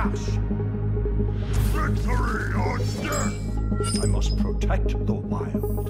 crash! Victory or death! I must protect the wild.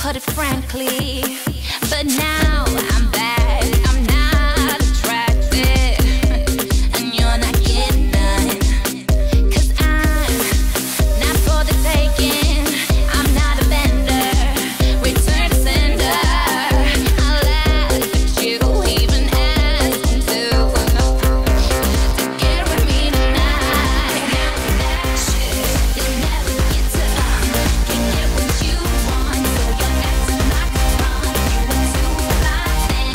put it frankly. But now I'm back, I'm not attracted, and you're not getting none. 'Cause I'm not for the taking, I'm not a bender, return to sender. I'll laugh at you, even ask me to get with me tonight. That shit, you'll never get to can get what you want, so you're acting like a run. You were too fly then,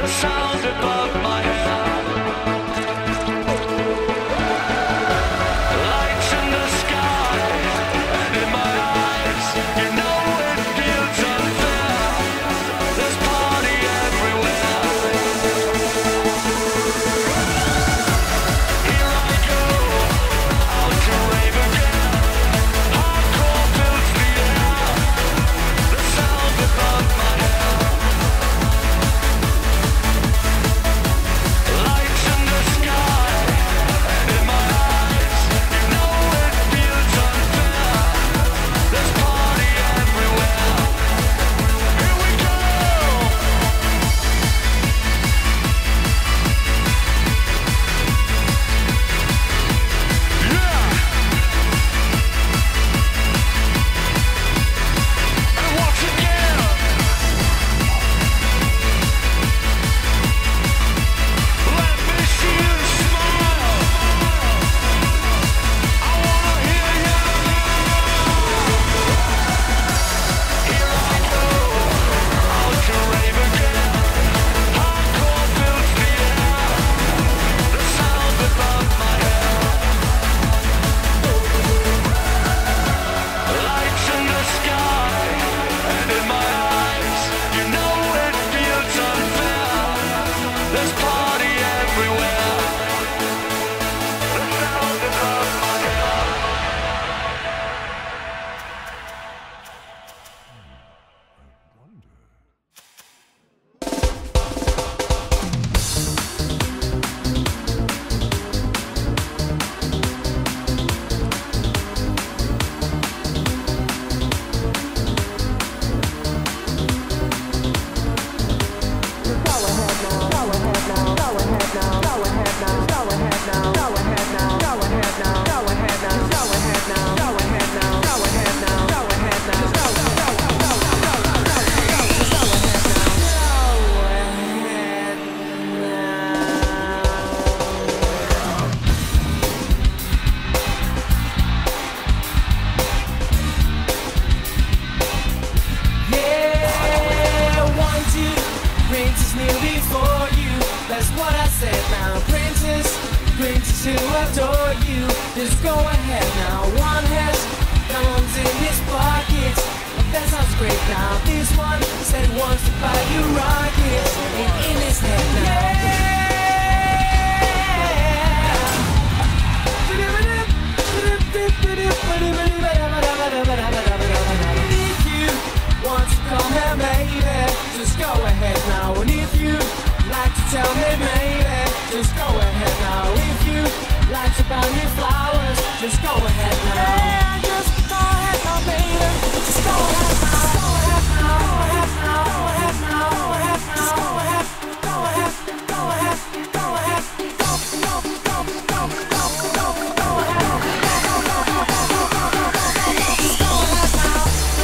sound above my head. Lights in the sky and in my eyes. You know it feels unfair. There's party everywhere. Here I go, out to rave again. Hardcore fills the air. The sound above my head. Lights in the sky and in my eyes. You know it feels unfair. There's party everywhere. Here we go. Yeah. And once again. Let me see you smile. I wanna hear you. Here I go, out to rave again. Hardcore fills the air. The sound above my head. Lights in the sky and in my eyes. You know it feels unfair. There's party everywhere. The sound above my head. Yeah, 1, 2, Princess kneel before you. That's what I said now. Princess who adore you. Just go ahead now. One has thumbs in his pockets. That sounds great now. This one said he wants to buy you rockets. And in his head now. If you want to come here, maybe, just go ahead now. And if you like to tell me, maybe, just go ahead now. If you like to buy me flowers, just go ahead now. Yeah, just go ahead now, baby. Just go ahead now. Go ahead now. Go ahead now. Go ahead now. Just go ahead. Go ahead. Go ahead. Go ahead. Go ahead. Just go ahead now.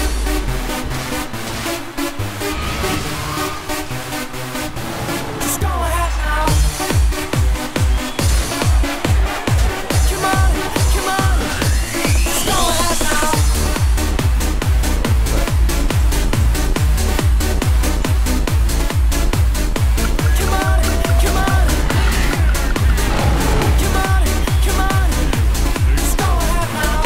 Just go ahead now. Come on, come on. Just go ahead now. Come on, come on. Come on, come on. Just go ahead now.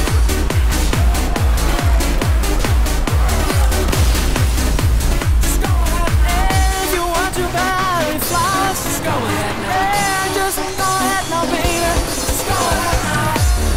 Just go ahead. If you want to buy me flowers, just go ahead now. Yeah, just go ahead now, baby. Just go ahead now.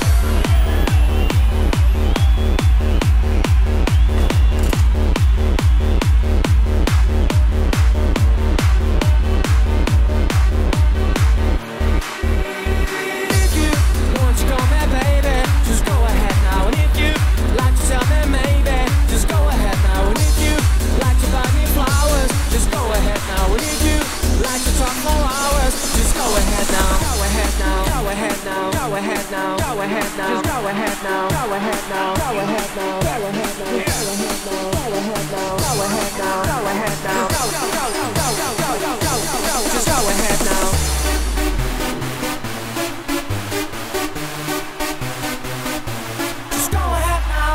If you want to come here, baby, just go ahead now. And if you like to tell me, maybe, just go ahead now. And if you like to buy me flowers, just go ahead now. And if you like to talk for hours, just go ahead now. Go ahead now. Go ahead now. Go ahead now. Go ahead now. Just go ahead now. Go ahead now. Go ahead now. Go ahead now. Go ahead now. Go ahead now. Go ahead now. Go ahead now. Go just go ahead now. Just go ahead now.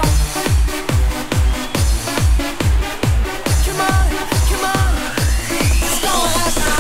Come on, come on. Just go ahead now.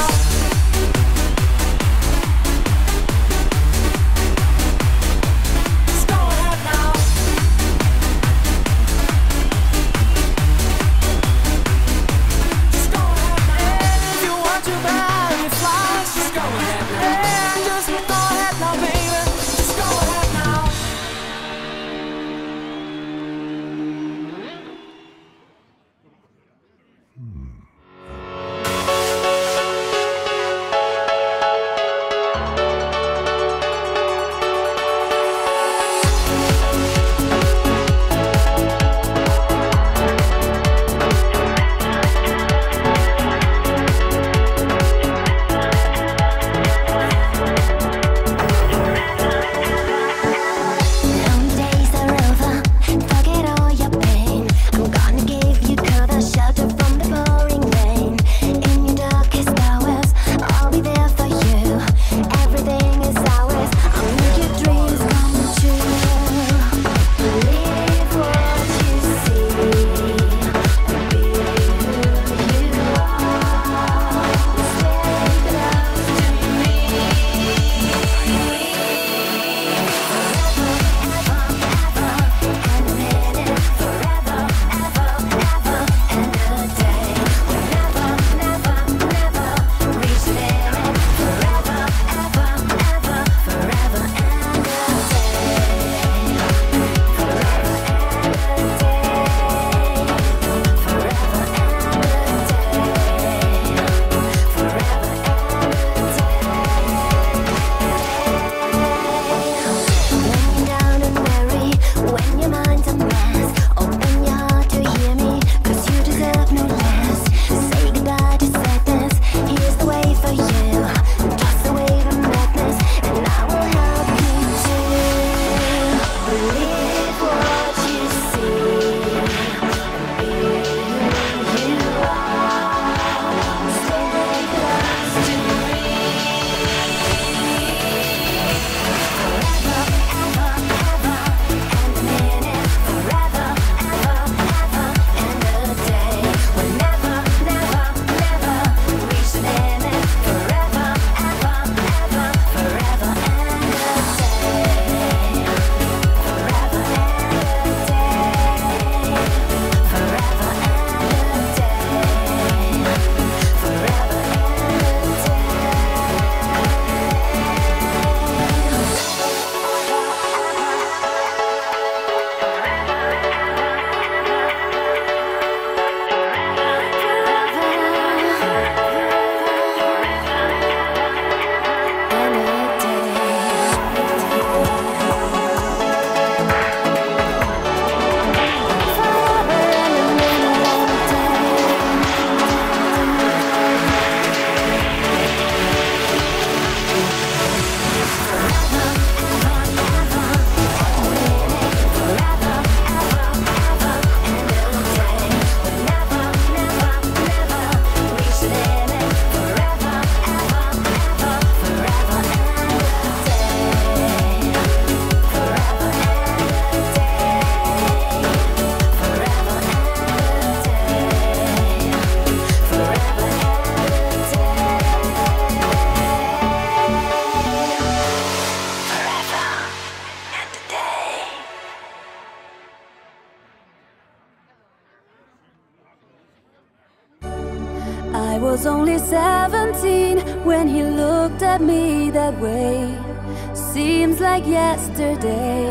17 when he looked at me that way. Seems like yesterday.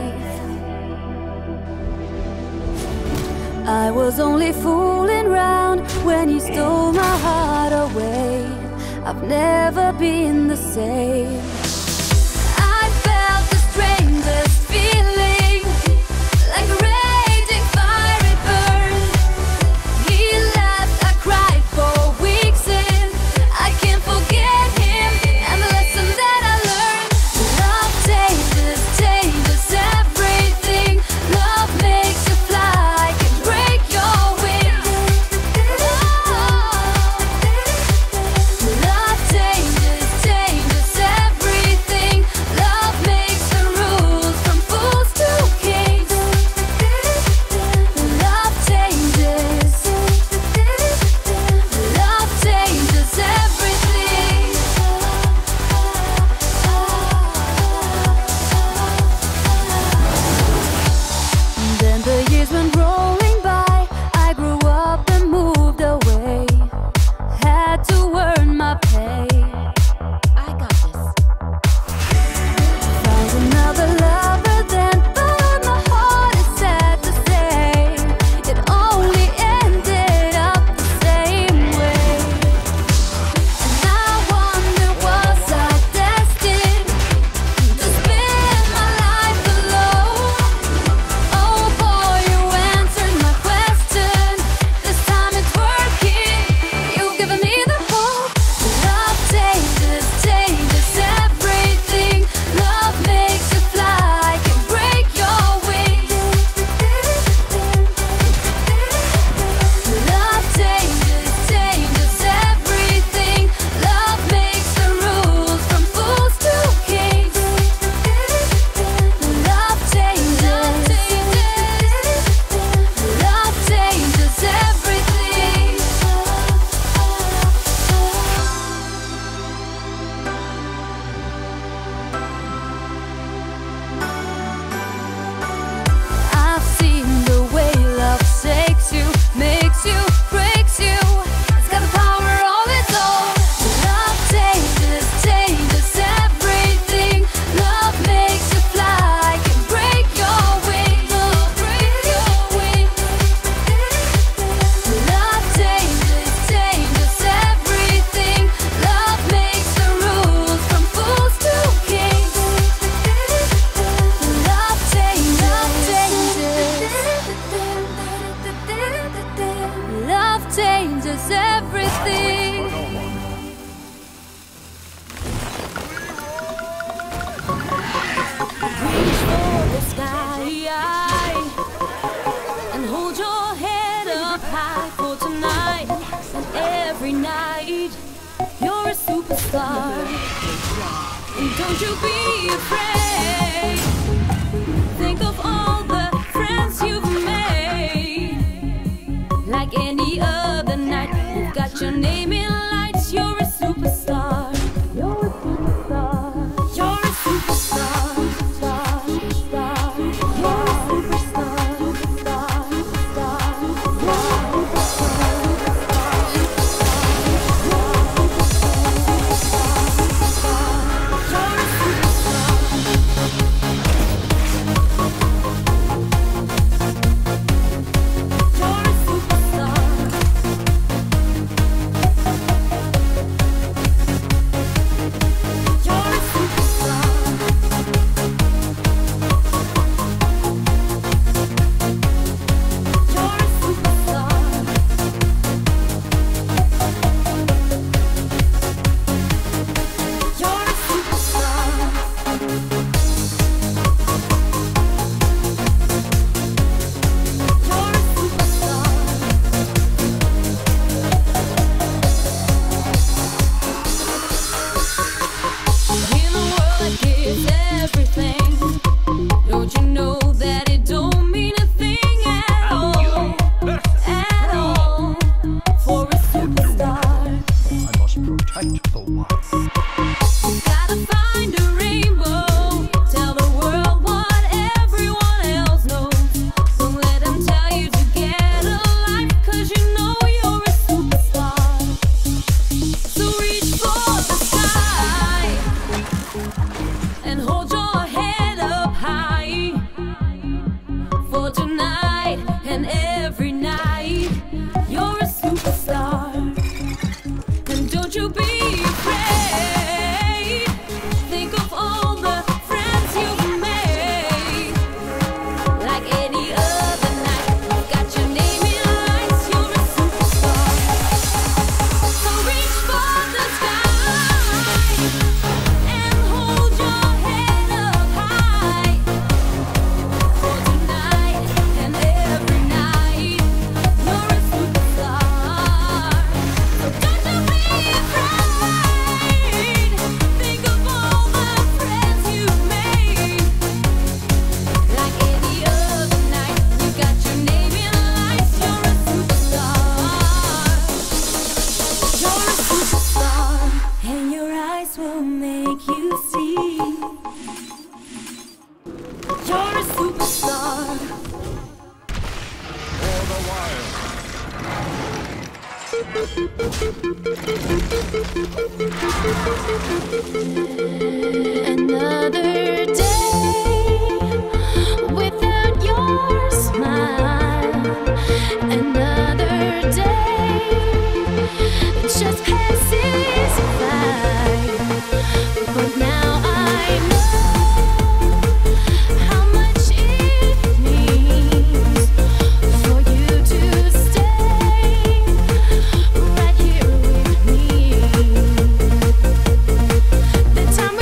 I was only fooling round when he stole my heart away. I've never been the same. I felt the strangest feeling, like a raging fire it burned. He left, I cried for weeks and I can't forget him and the lesson that I learned. Love changes, changes everything. Love makes you fly, can break your wings. Love changes, changes everything. Love makes the rules from fools to kings. Love changes. Love changes everything. Then the years went rolling by. I grew up and moved away. Had to earn my pay. I got this. Found another lover then, but my heart is sad to say it only ended up the same way. And I wonder, was I destined to spend my life alone? Oh boy, you answered my question. This time it's working. You've given me the hope. Love changes, changes everything. Love makes you fly, can break your wings. Love changes, changes everything. Love makes the rules from fools to kings. Love changes, love changes everything. I've seen the way love shakes you, makes you, breaks you. It's got the power of its own. Love changes, changes everything. Love makes you fly, can break your wings. Break your wings. Love changes, changes everything. Love makes the rules from fools to kings. Love changes, love changes everything. Reach for the sky and hold your head up high for tonight and every night. You're a superstar, and don't you be afraid. Think of all the friends you've made. Like any other night, you've got your name in lights. You're a superstar. You're a superstar. You're a superstar. Star, star. You're a superstar. Star, star. So eyes will make you see you're a superstar. For the wild. Another day without your smile. Another day just passes by. But now I know how much it means for you to stay right here with me. The time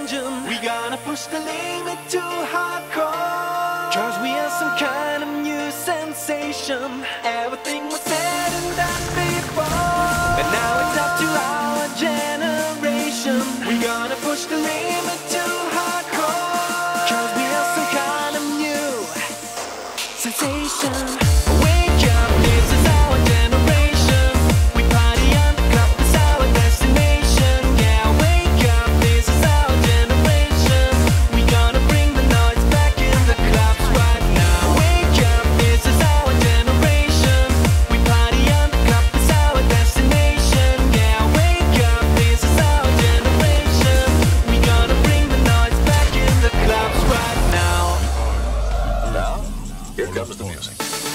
engine. We gonna push the limit to hardcore, 'cause we are some kind of new sensation. Everything was said and done before, but now it's up to our generation. We gonna push the limit to hardcore, 'cause we are some kind of new sensation. Wake up, this is our generation. We party on the club, it's our destination. Yeah, wake up, this is our generation. We gonna bring the noise back in the clubs right now. Wake up, this is our generation. We party on the club, it's our destination. Yeah, wake up, this is our generation. We gonna bring the noise back in the clubs right now. Now, here comes the music.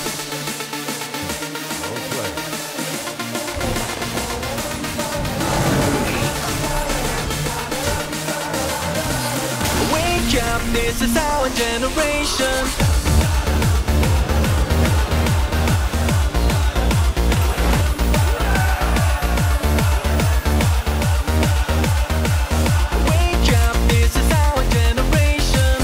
Wake up, this is our generation. Wake up, this is our generation.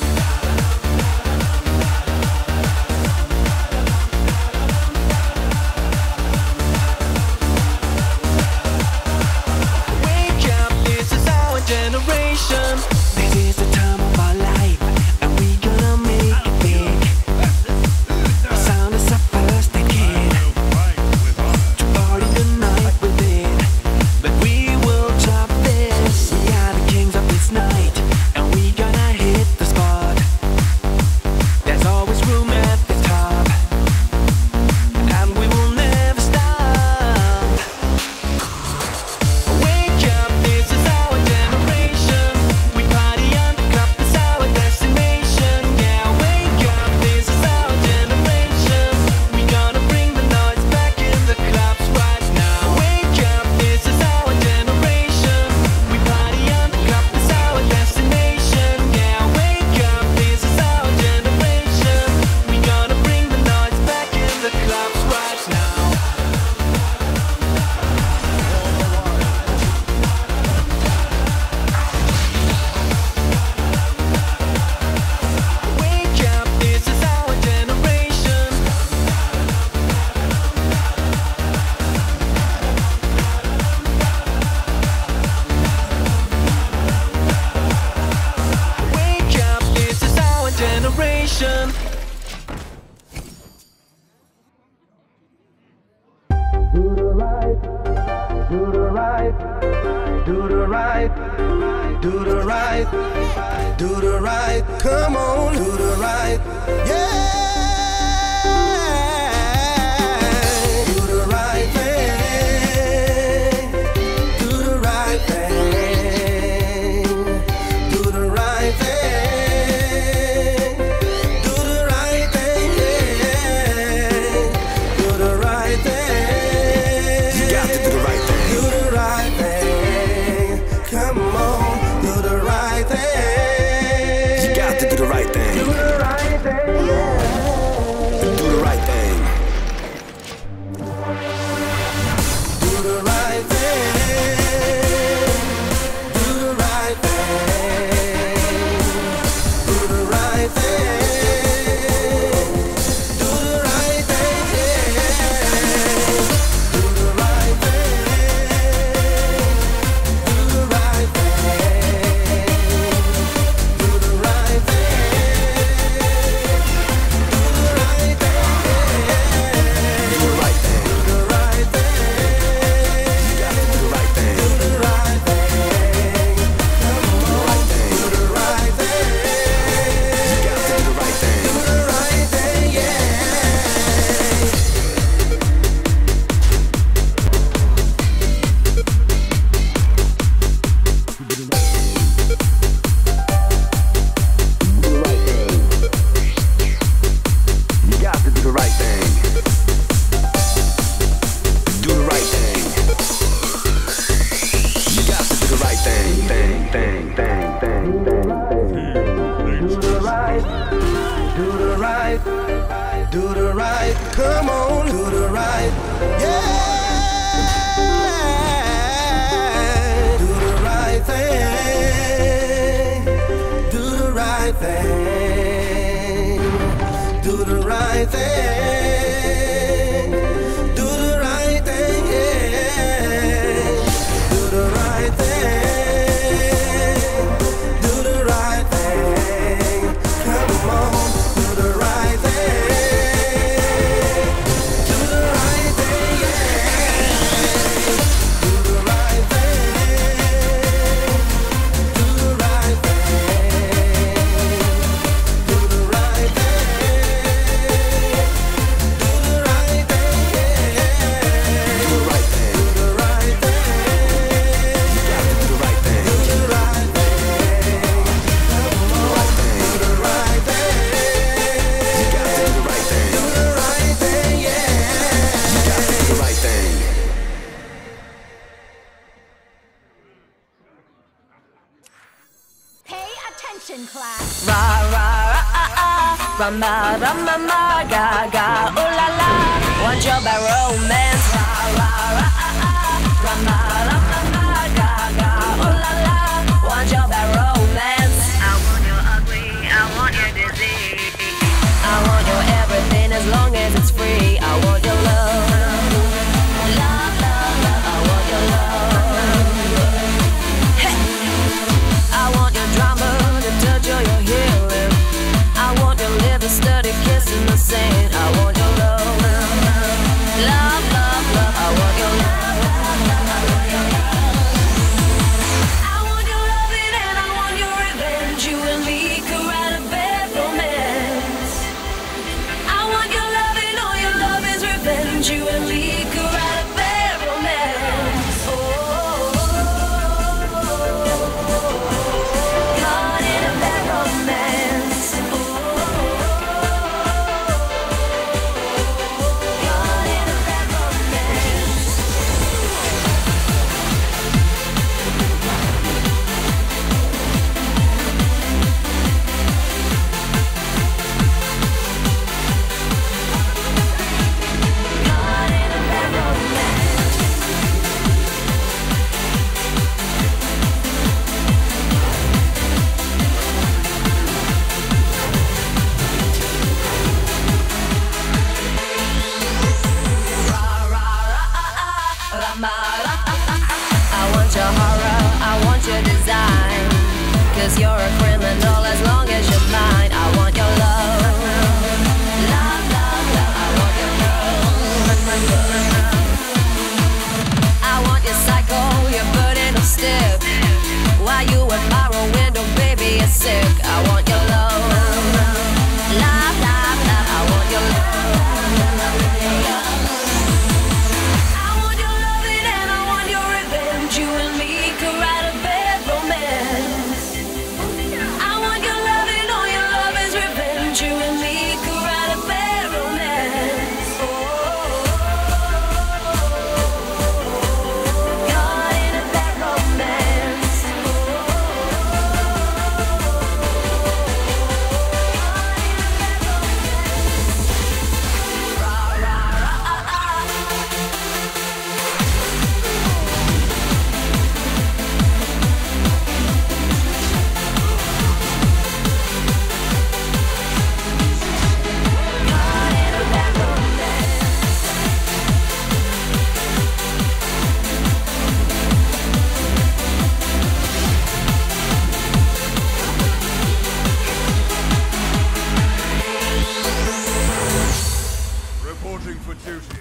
Wake up, this is our generation. This is the time of our life, and we gonna make it big. The sound is our first kid to party the night with it, but we will top this. We are the kings of this night, and we gonna hit the spot. There's always room at the top, and we will never stop. Wake up, this is our generation. We party on the club, it's our destination. Yeah, wake up, this is our generation. We gonna bring the noise back in the clubs right now. Wake up, this is our generation. We party on the club, it's our destination. Yeah, wake up, this is our generation. We gonna bring the noise back in the clubs right now. Wake up, this is our generation. Wake up, this is our generation. Do the right, do the right, do the right, do the right, do the right. Come on, do the right, yeah. Do the right thing, do the right thing, do the right thing, do the right thing, yeah. Do the right thing. You got to do the right thing. Do the right thing. Come on, do the right thing. You got to do the right thing. Do the right thing. Do the right thing. Do the right thing. Do the right thing. Do the right thing. Do the right thing. Do the right thing. Do the right thing. Do the right right, do the right, come on, do the right, yeah, do the right thing. right thing. Do the right thing. Do the right thing, yeah. Do the right thing. Do the right thing. Come on, do the right thing. Do the right thing, yeah. Do the right thing. Do the right thing. Do the right thing. Do the right thing, yeah. Do the right thing. Do the right thing. You got to do the right thing. Do the right thing. Come on, do the right thing. You got to do the right thing. Do the right thing, yeah. You got to do the right thing. Pay attention, class. Ra ra ra ra ma ga ga ooh la la. Want your bad romance? Ra ra ra ma ga ga ooh la la. Want your bad romance? I want your ugly, I want your disease. I want your everything as long as it's free. I want your love, love, love, love. I want your love. Hey. I want your drama, the touch of your healing. I want your liver study kissing the sand. I want your love, love, love, love. I want your love. I want your loving and I want your revenge. You and me could write a bad romance. I want your loving, all your love is revenge. You and me could write a bad romance. Oh. Caught in a bad romance. Caught in a bad romance. Caught in a bad romance. I want your horror, I want your design. Cause you're a criminal as long as you're mine. I want your love. Love, love, love. I want your love. I want your psycho, your burden of stiff. While you admire a window, baby, you're sick. I want your love. Love, love, love. I want your love. I want your loving and I want your revenge. You and me could write a bad romance. I want your loving, all your love is revenge. You and me could write a bad romance. Caught in a bad romance. Reporting for duty.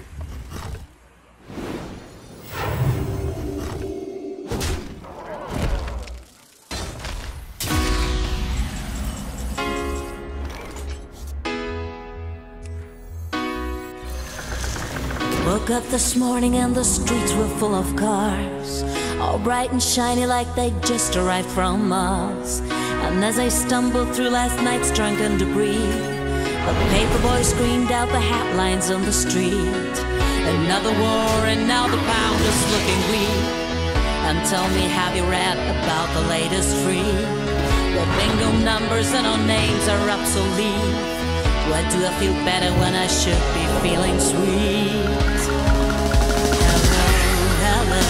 Woke up this morning and the streets were full of cars, all bright and shiny like they just arrived from Mars. And as I stumbled through last night's drunken debris, a paperboy screamed out the headlines on the street. Another war and now the pound is looking weak. And tell me, have you read about the latest freak? The bingo numbers and our names are obsolete. Why do I feel better when I should be feeling sweet? Hello, hello,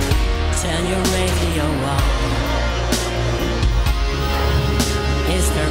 turn your radio on. Is there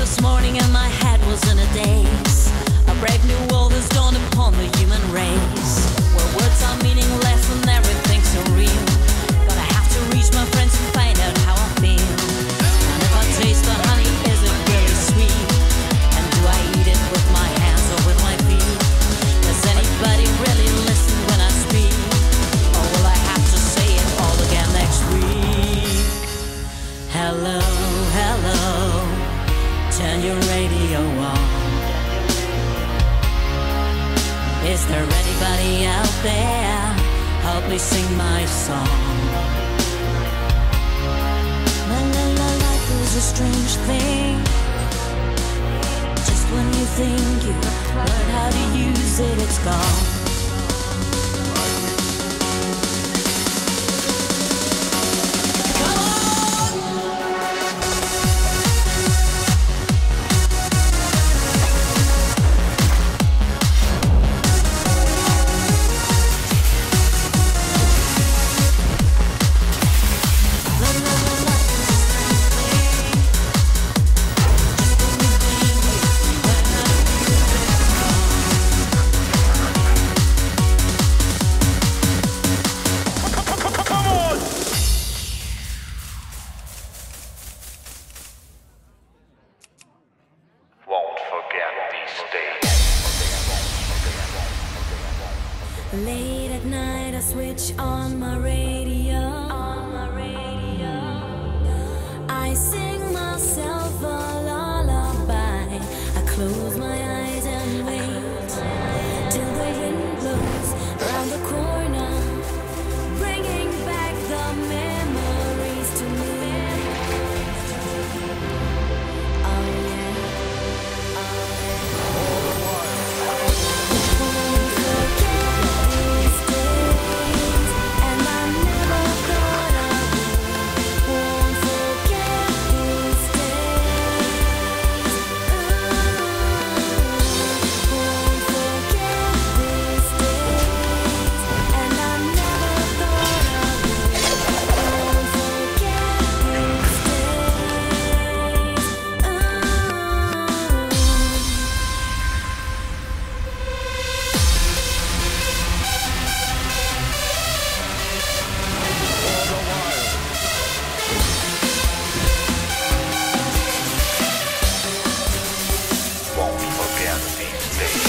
this morning and my head was in a daze. A brave new world has dawned upon the human race, where words are meaningless and everything's so real. But I have to reach my friends and find out how I feel. And if I taste the honey, is it really sweet? And do I eat it with my hands or with my feet? Does anybody really listen when I speak? Or will I have to say it all again next week? Hello, hello, turn your radio on. Is there anybody out there? Help me sing my song. La la la, life is a strange thing. Just when you think you learn how to use it, it's gone. Won't forget these days. Late at night I switch on my radio. I sing myself a lullaby. I close my eyes and wait till the wind blows around the corner, bringing back the memories to me. Oh yeah. Won't forget these days.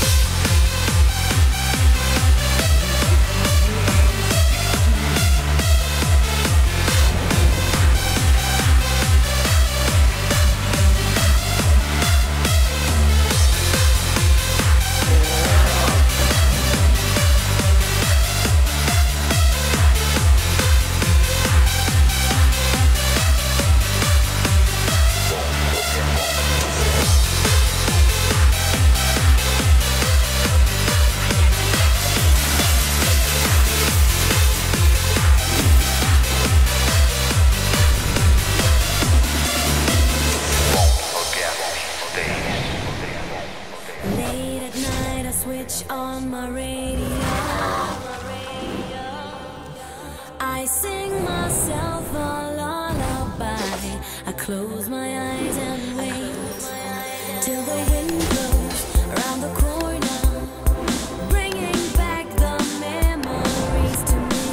Late at night I switch on my radio. I sing myself a lullaby. I close my eyes and wait till the wind blows around the corner, bringing back the memories to me.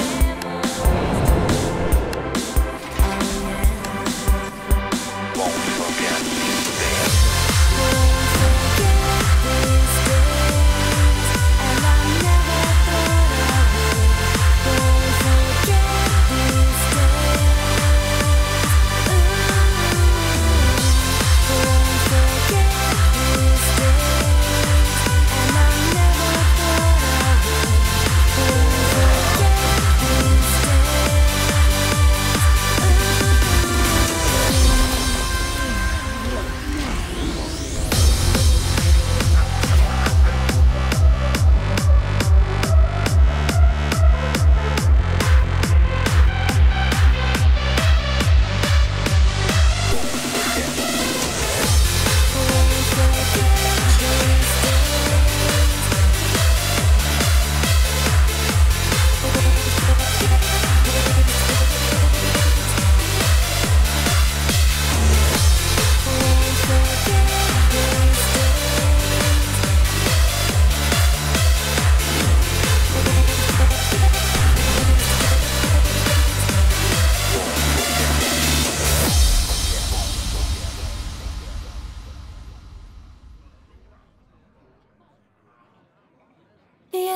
Oh yeah. Won't forget these days. Won't forget these days, and I never thought I would. Won't forget these days. Won't forget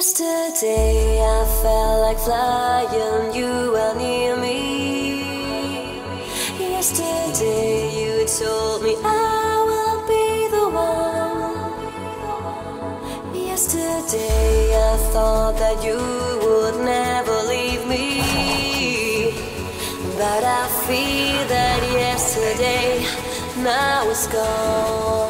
Yesterday I felt like flying, you were near me. Yesterday you told me I will be the one. Yesterday I thought that you would never leave me, but I feel that yesterday now is gone.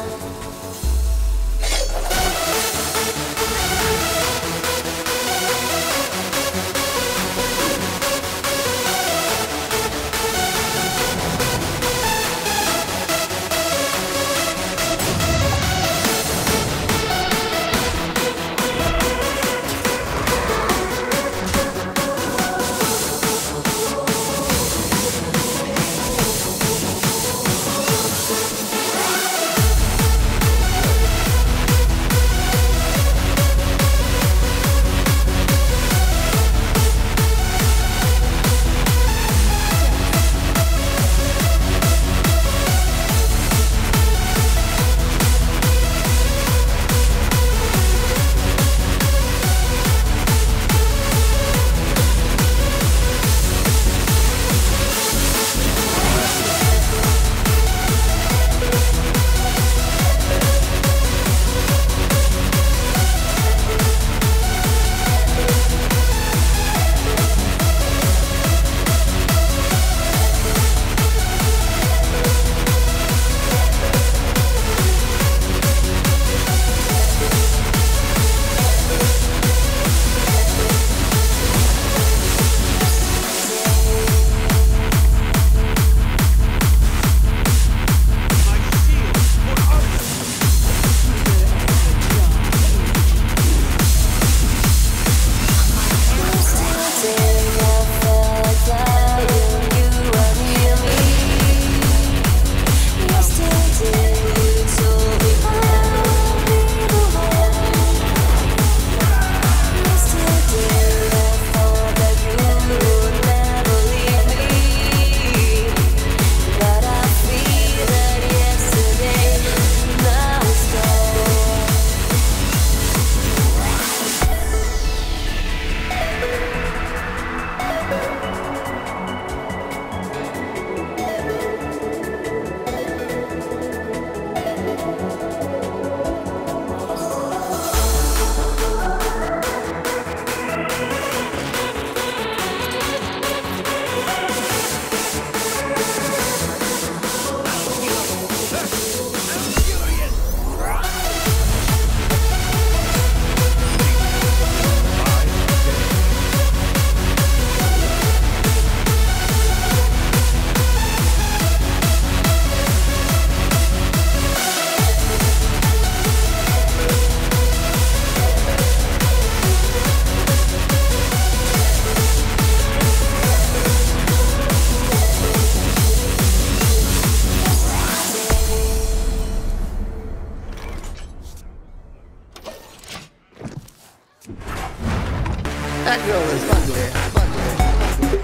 That girl is ugly, ugly, ugly.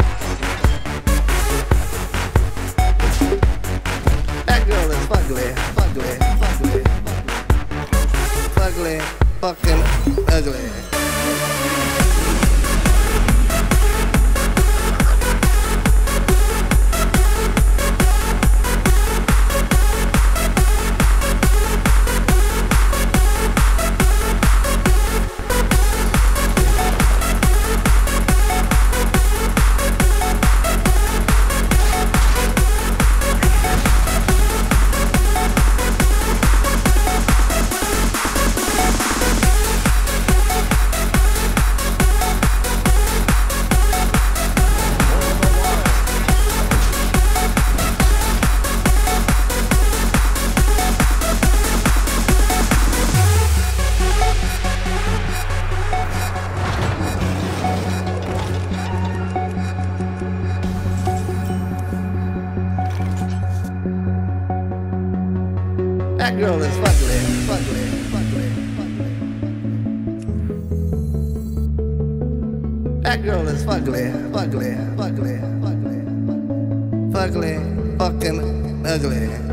That girl is ugly, ugly, ugly, ugly, fucking ugly. That girl is ugly, ugly, ugly, ugly. That girl is ugly, ugly, ugly, ugly, ugly, fucking ugly.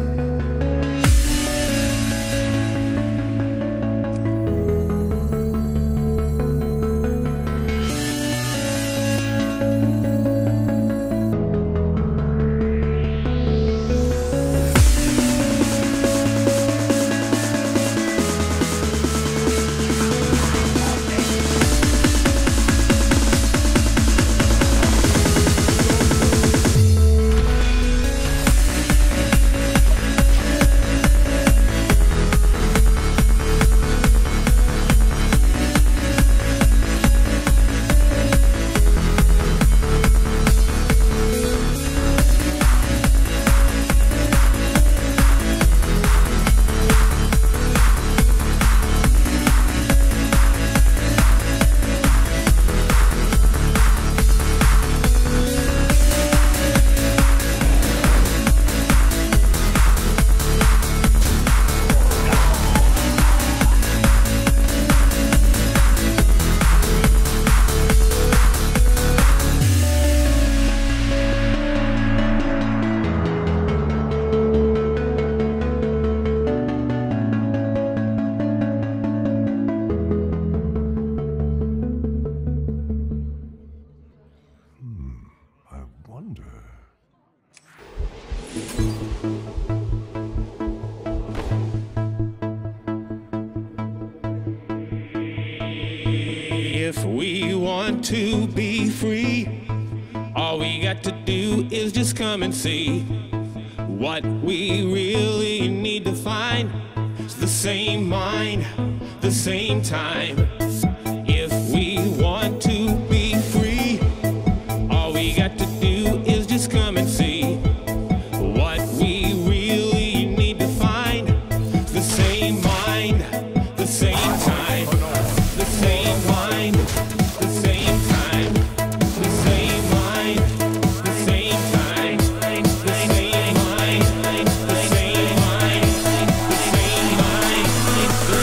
we want to be free, all we got to do is just come and see. What we really need to find is the same mind, the same time. If we want to be free, all we got to do is just come and see. What we really need to find is the same mind, the same time. The same mind, the same time. The same mind, the same time. The same mind, the same mind. The same mind, the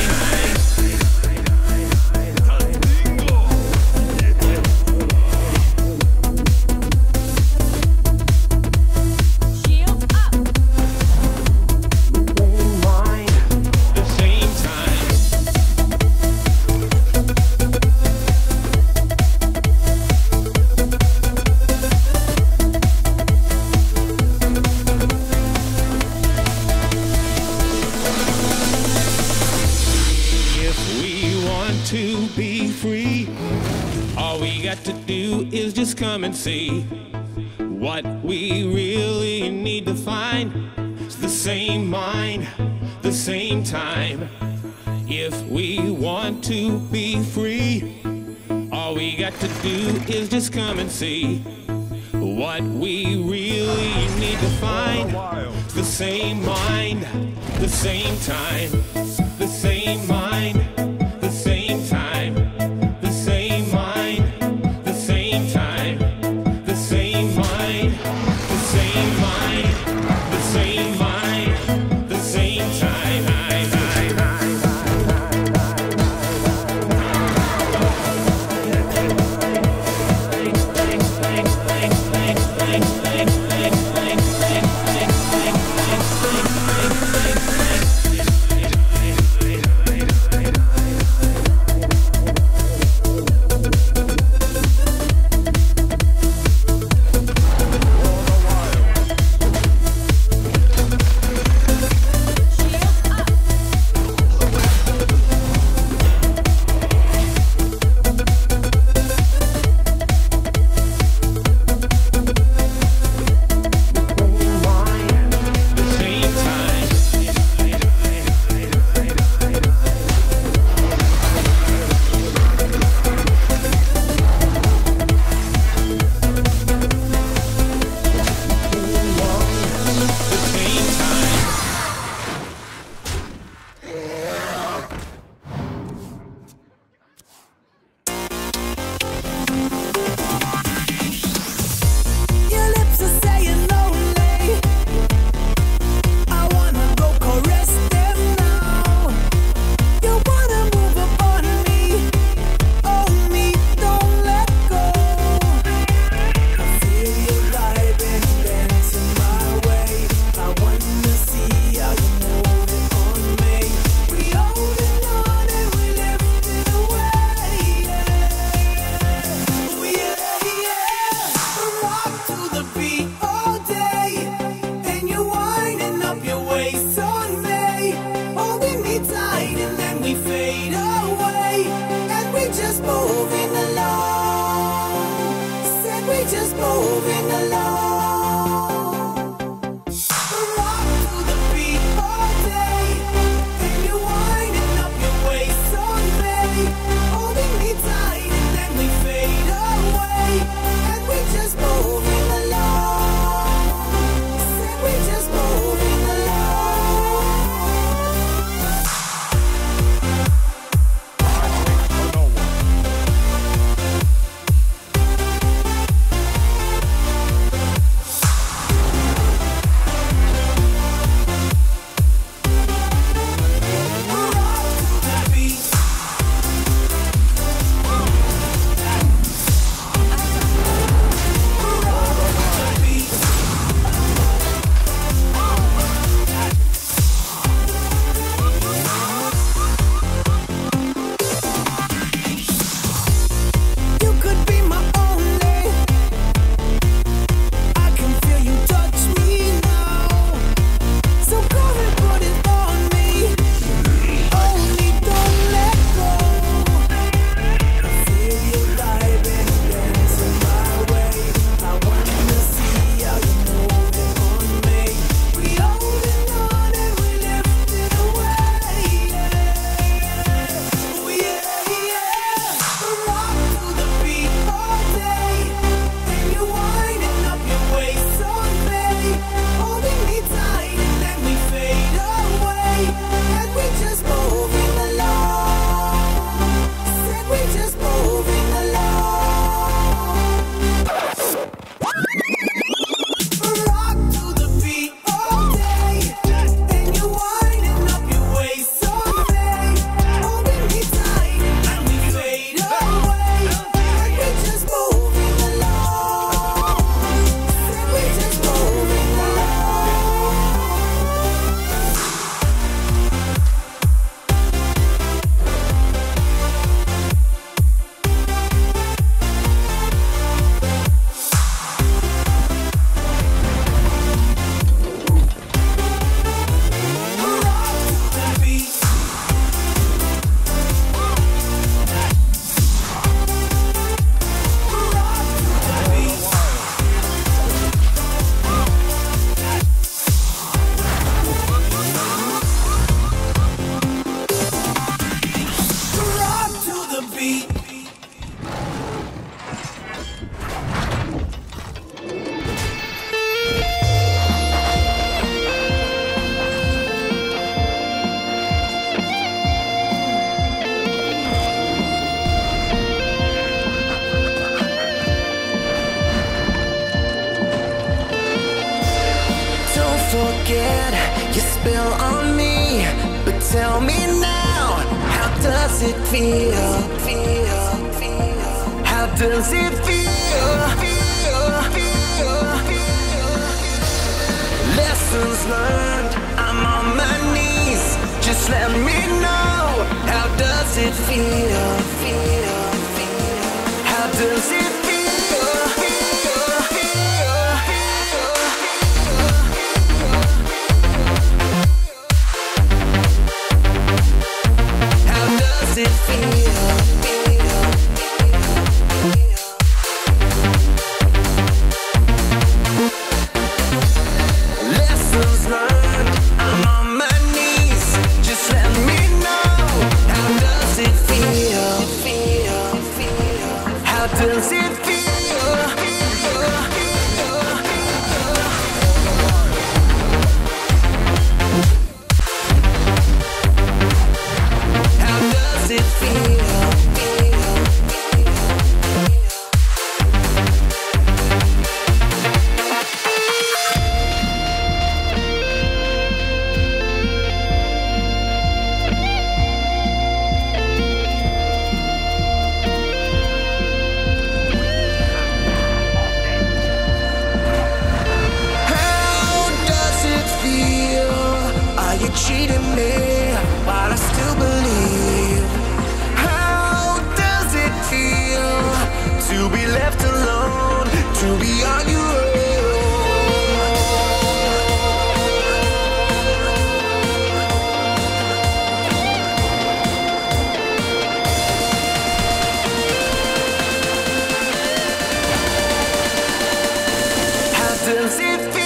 to be free, all we got to do is just come and see. What we really need to find is the same mind, the same time. If we want to be free, all we got to do is just come and see. What we really need to find is the same mind, the same time. The same mind, the same time. The same mind, the same time. The same mind, the same mind. The same mind, the same time. does it feel? How does it feel? Lessons learned, I'm on my knees. Just let me know. How does it feel? How does it feel? How does it feel? Lessons learned, I'm on my knees. Just let me know. How does it feel? How does it feel? How does it feel? Cheating me, but I still believe. How does it feel to be left alone, to be on your own? How does it feel?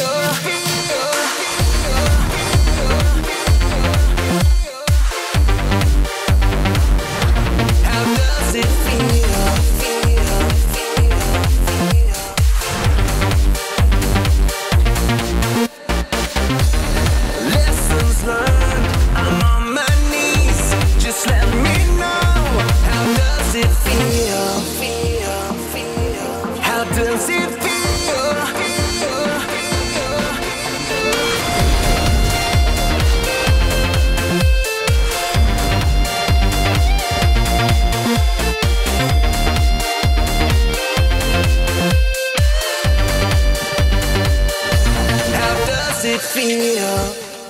It feel?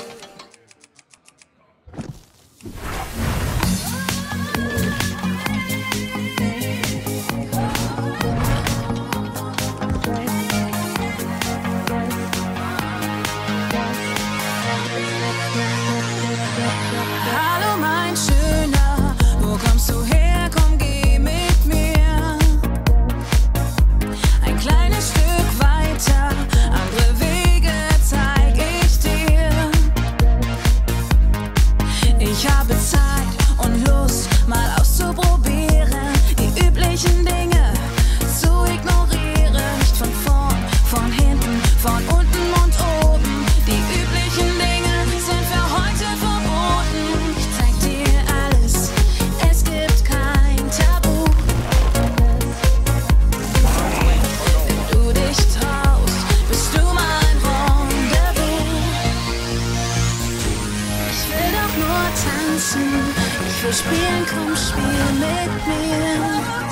Hallo mein Schöner, wo kommst du her? Komm, geh mit mir. Ein kleines Stück weiter, andere Wege zeig ich dir. Ich habe Zeit und Lust, mal auszuprobieren, die üblichen Dinge zu ignorieren. Nicht von vorn, von hinten, von unten und oben. Die üblichen Dinge sind für heute verboten. Ich zeig dir alles, es gibt kein Tabu. Wenn du dich traust, bist du mein Rendezvous. Ich will doch nur tanzen, ich will spielen, komm, spiel mit mir.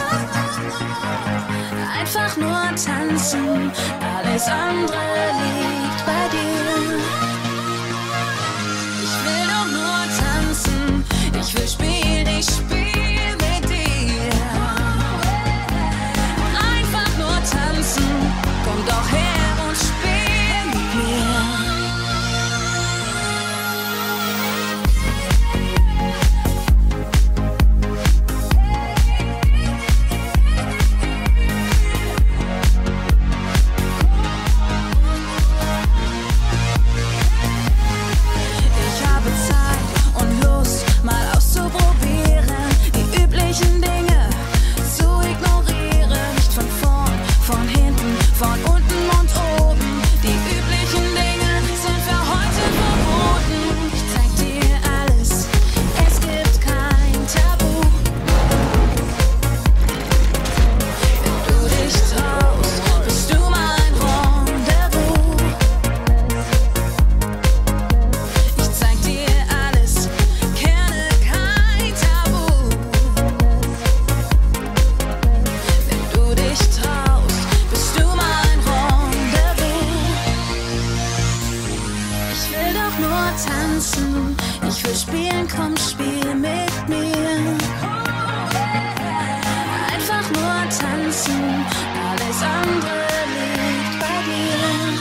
Einfach nur tanzen, alles andere liegt bei dir. Ich will doch nur tanzen, ich will spielen, ich spiel mit dir. Einfach nur tanzen, komm doch her und spiel mit mir. doch nur tanzen. Ich will spielen, komm, spiel mit mir. Einfach nur tanzen, alles andere liegt bei dir.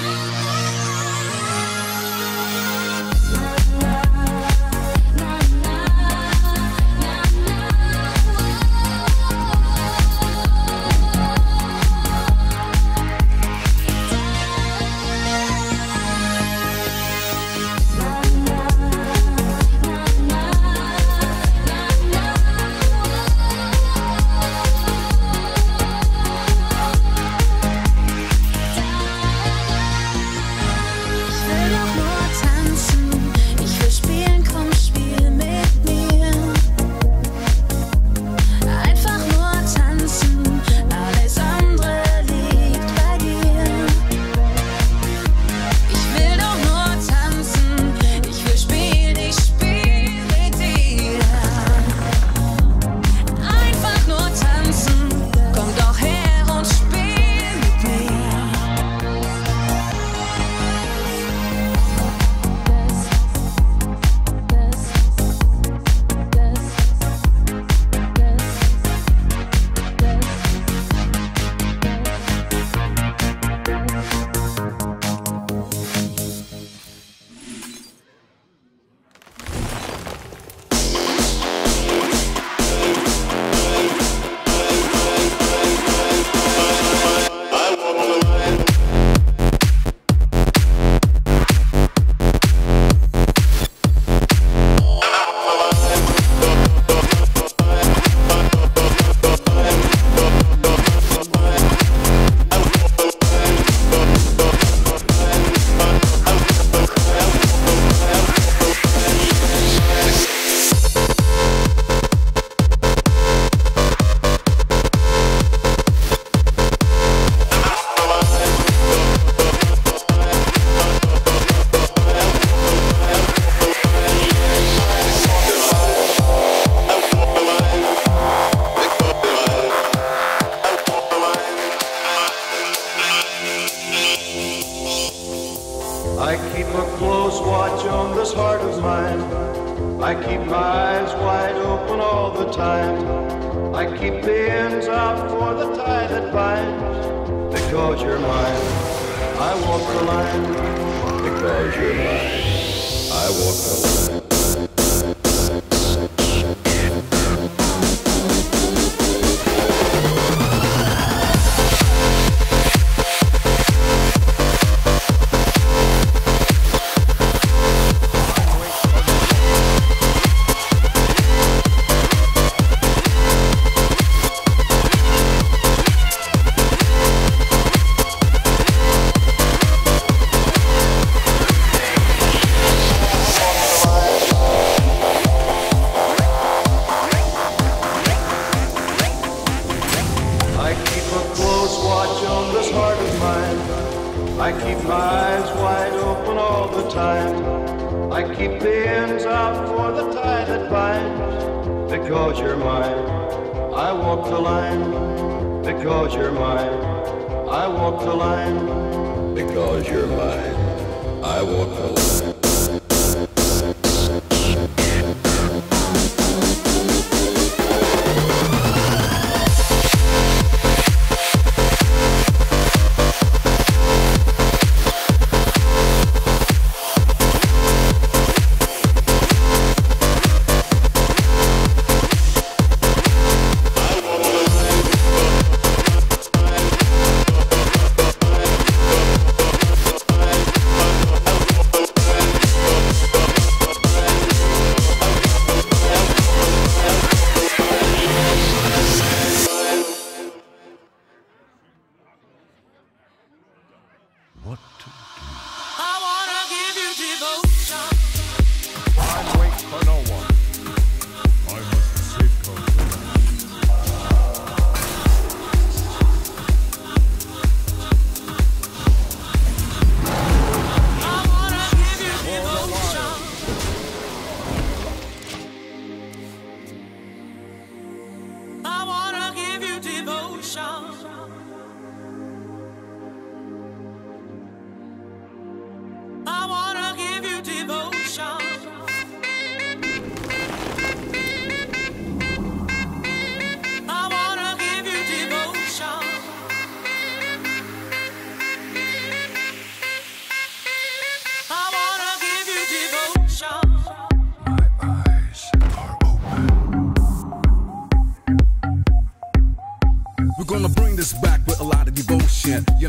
I keep a close watch on this heart of mine. I keep my eyes wide open all the time. I keep the ends out for the tie that binds. Because you're mine, I walk the line. Because you're mine, I walk the line. I keep my eyes wide open all the time. I keep the ends out for the tie that binds. Because you're mine, I walk the line. Because you're mine, I walk the line. Because you're mine, I walk the line.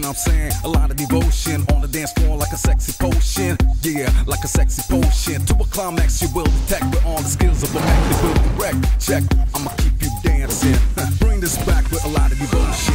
know what I'm saying? A lot of devotion on the dance floor like a sexy potion. Yeah, like a sexy potion. To a climax you will detect with all the skills of a man that will direct. Check, I'ma keep you dancing. Bring this back with a lot of devotion.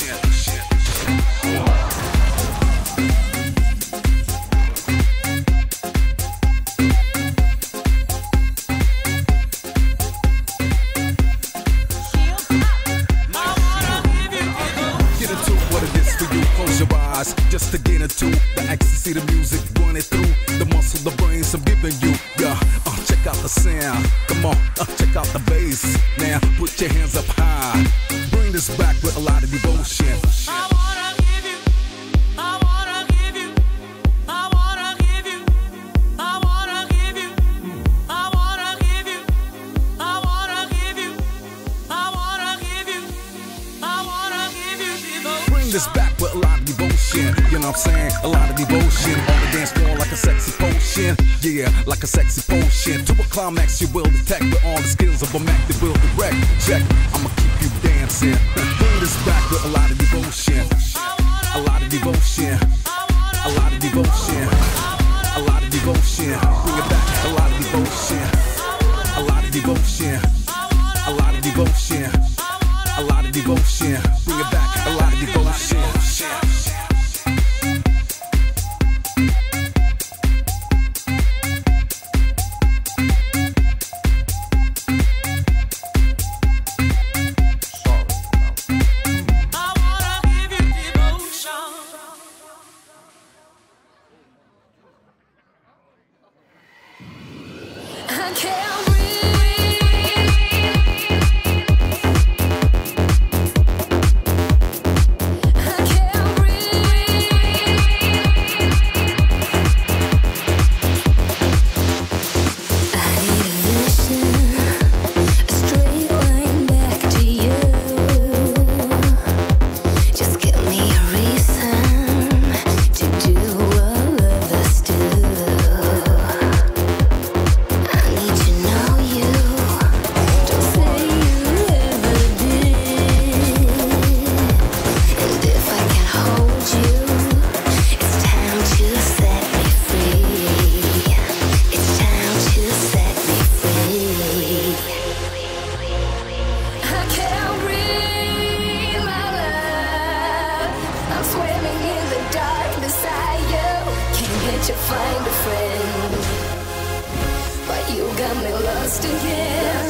Just to get into the ecstasy, the music running through the muscle, the brains I'm giving you. Yeah, check out the sound. Come on, check out the bass. Now put your hands up high. Bring this back with a lot of devotion. I wanna give you, I wanna give you, I wanna give you, I wanna give you, I wanna give you, I wanna give you, I wanna give you, I wanna give you devotion. Bring this back with a lot of devotion. You know what I'm saying? A lot of devotion on the dance floor like a sexy potion. Yeah, like a sexy potion. To a climax you will detect with all the skills of a Mac that will direct. Check, I'ma keep you dancing. Bring this back with a lot of devotion. A lot of devotion. A lot of devotion. A lot of devotion. Bring it back. A lot of devotion. A lot of devotion. A lot of devotion. A lot of devotion. Bring it back. A lot of devotion. I can't breathe. I can't breathe. I need a vision, a straight line back to you. Just give me a reason to do what others do. I need to know you. Don't say you ever did. And if I can hold you, it's time to set me free. It's time to set me free. I can't breathe, my love. I'm swimming in the dark beside you. Can't get you find a friend. But you got me lost again.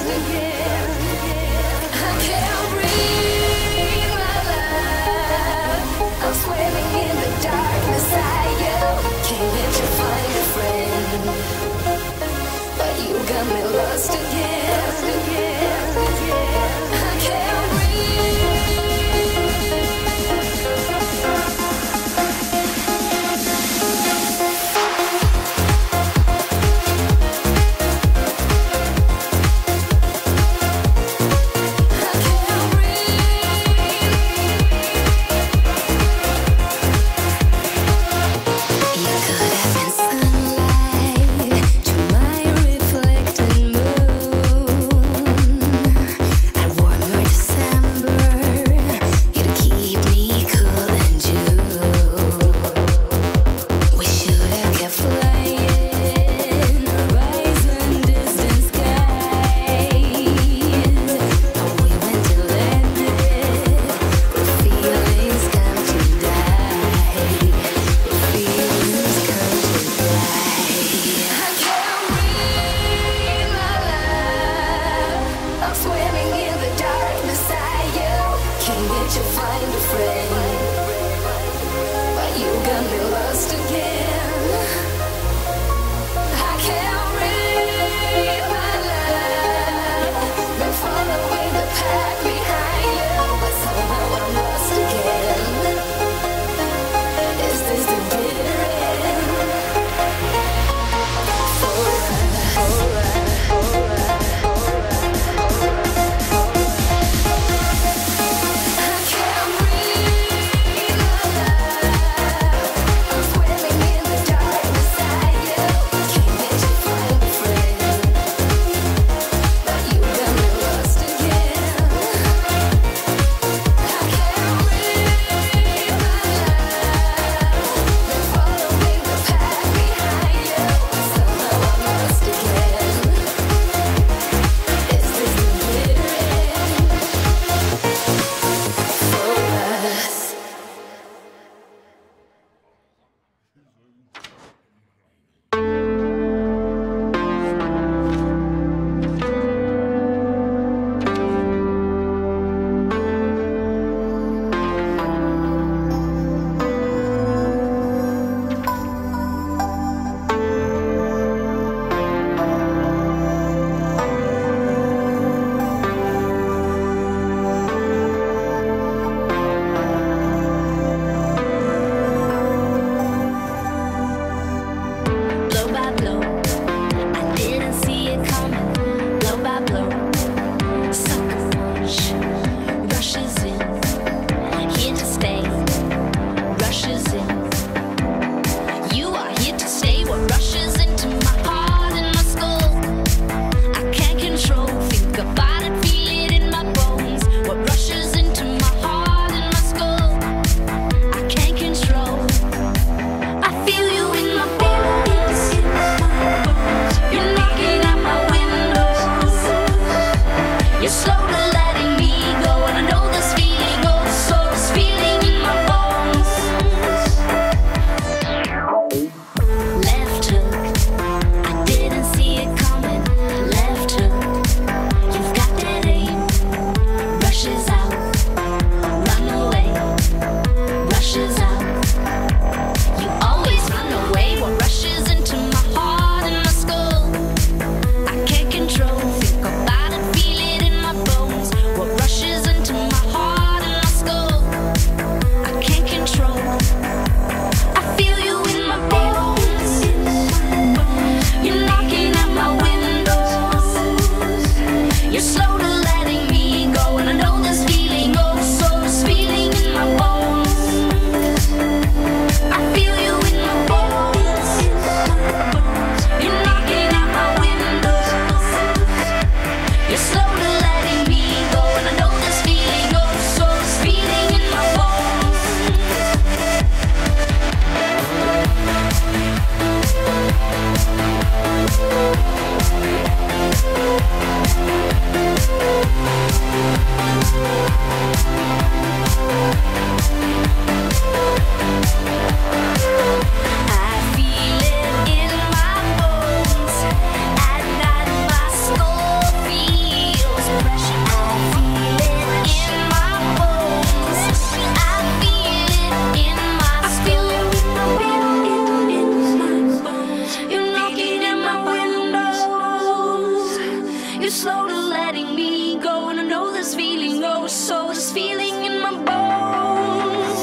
I can't breathe, my love. I'm swimming in the dark beside you. Can't get you find a friend. But you got me lost again. I can't breathe. You could have been sunlight to my reflected moon. slow to letting me go. And I know this feeling, oh, so this feeling in my bones.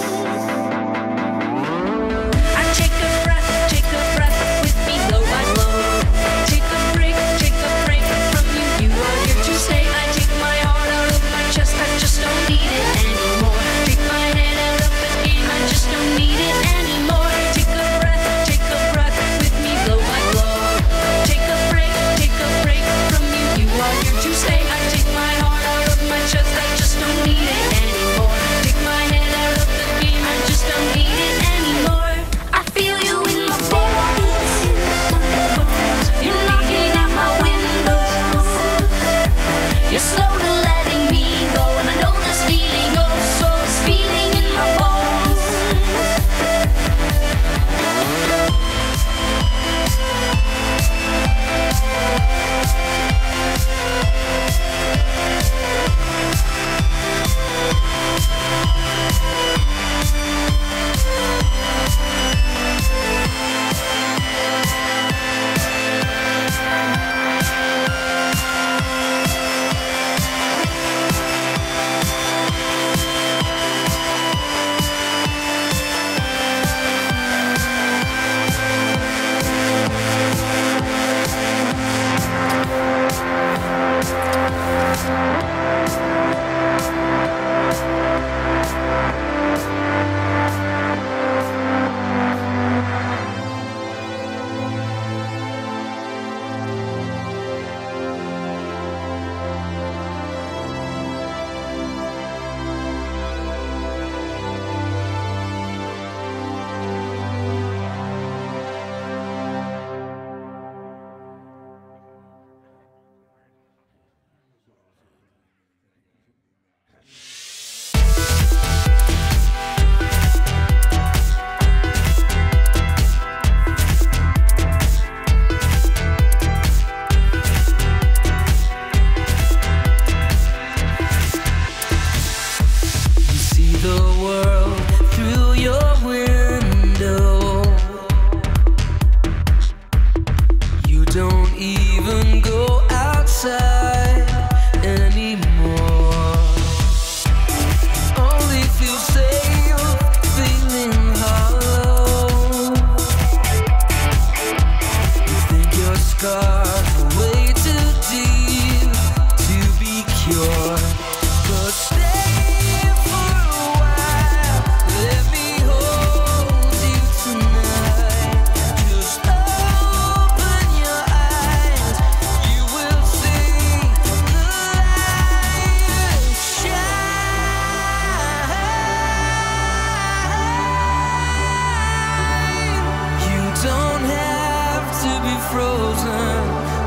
I take a breath with me, blow by blow. Take a break from you, you are here to stay. I take my heart out of my chest, I just don't need it anymore. Take my head out of the game, I just don't need it anymore. Take a breath with me, blow by blow. Take a break from you, you are here to stay. I take my heart out of my chest, I just don't need it anymore. Take my head out of the game, I just don't need it anymore. I feel you in my bones. You're knocking at my window. You're slow to letting me go, and I know this feeling, oh, so this feeling in my bones. Frozen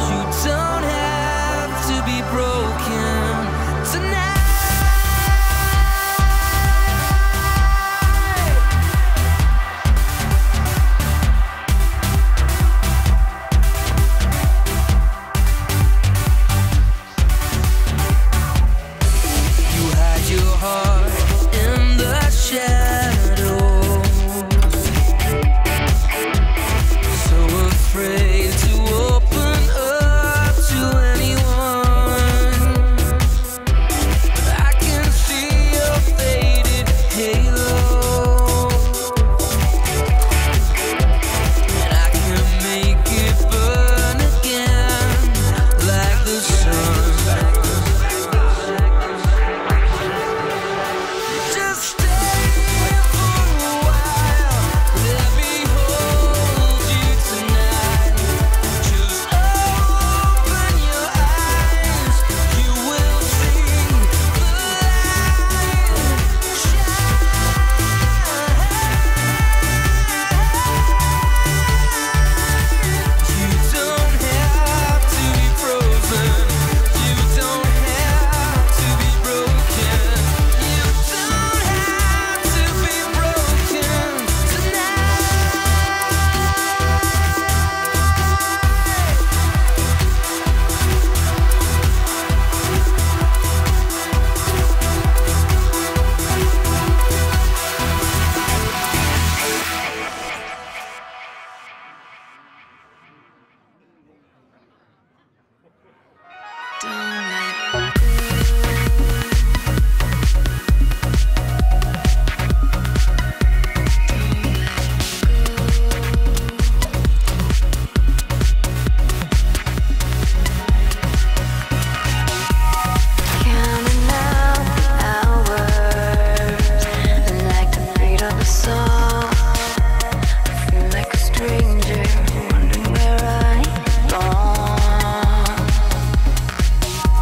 Stranger, wondering where I belong.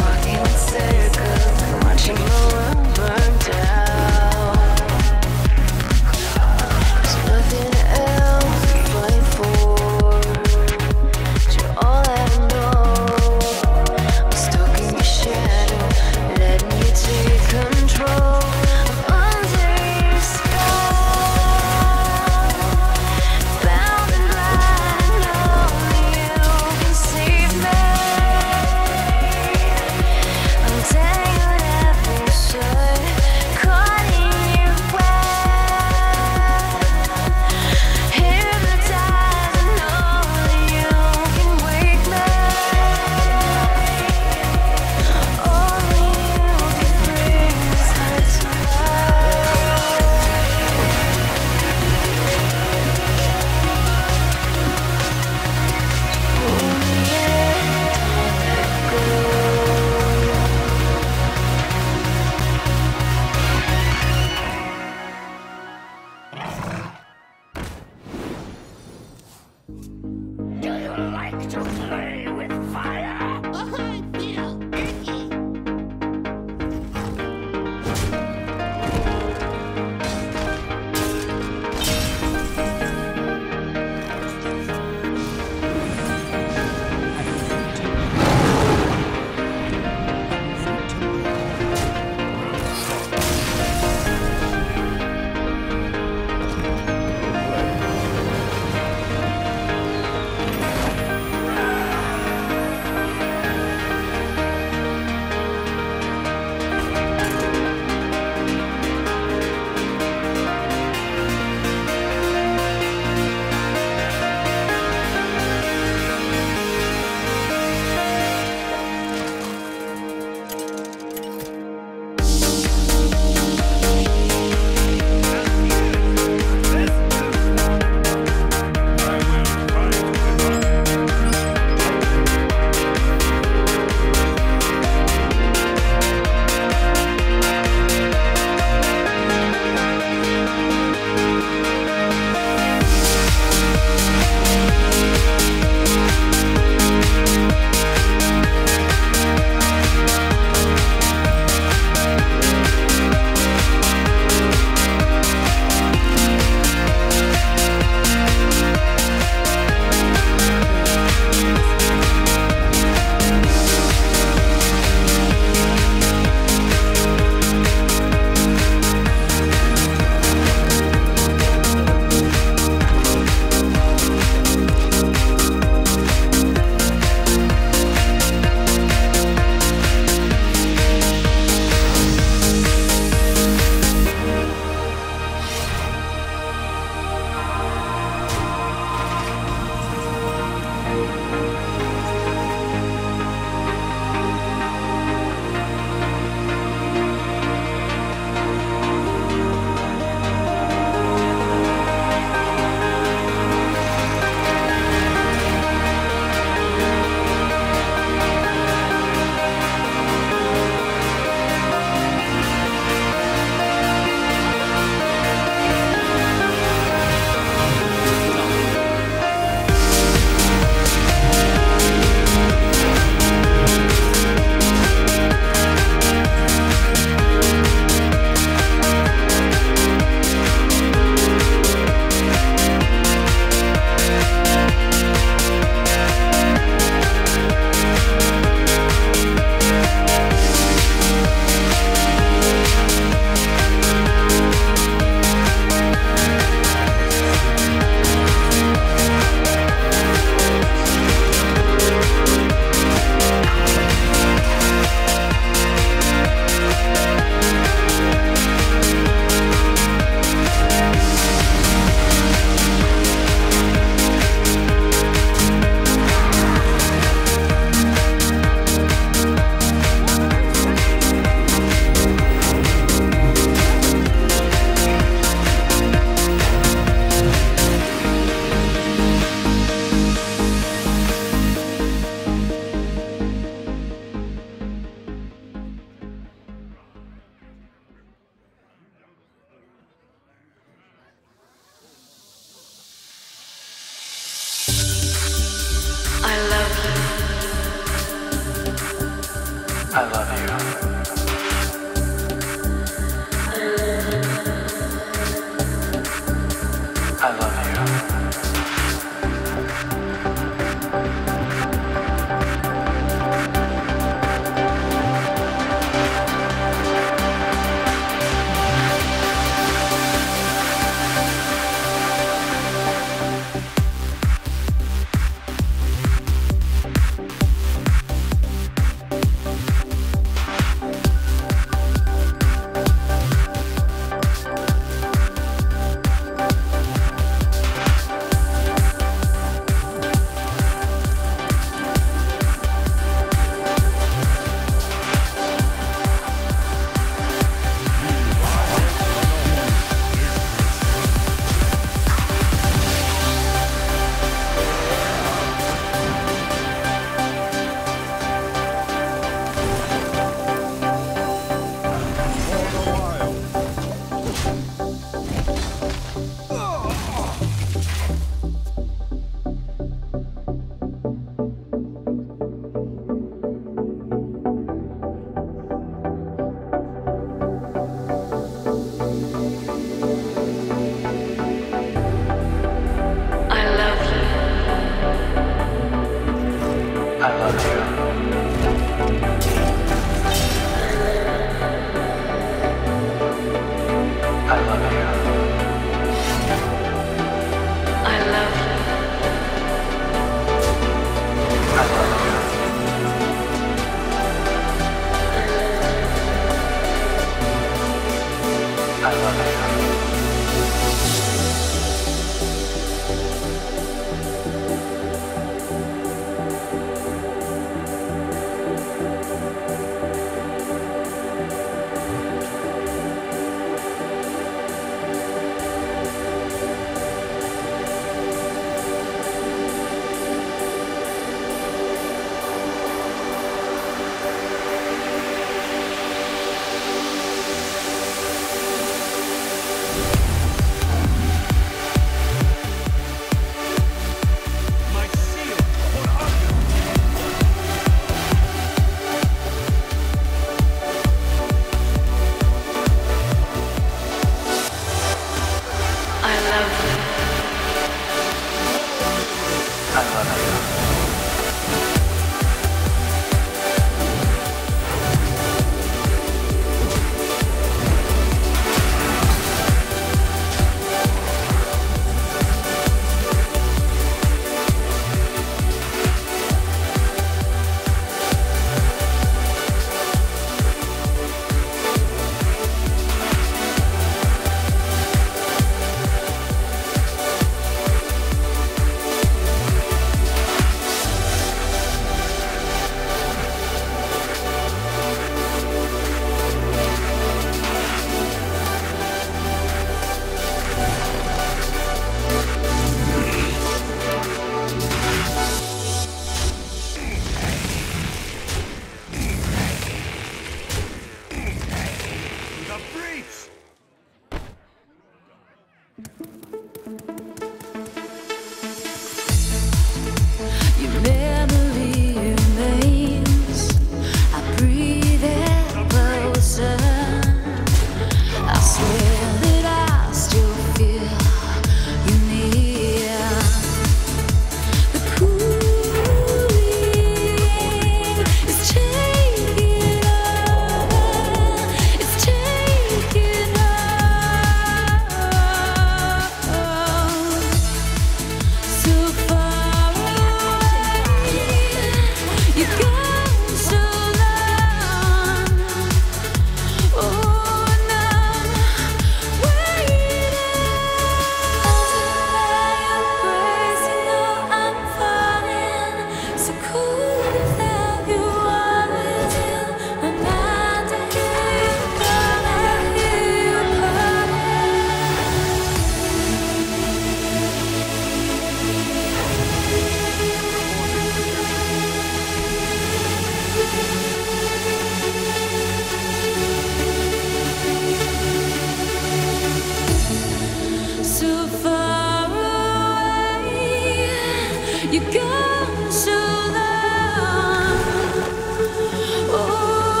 You've gone so long. Oh,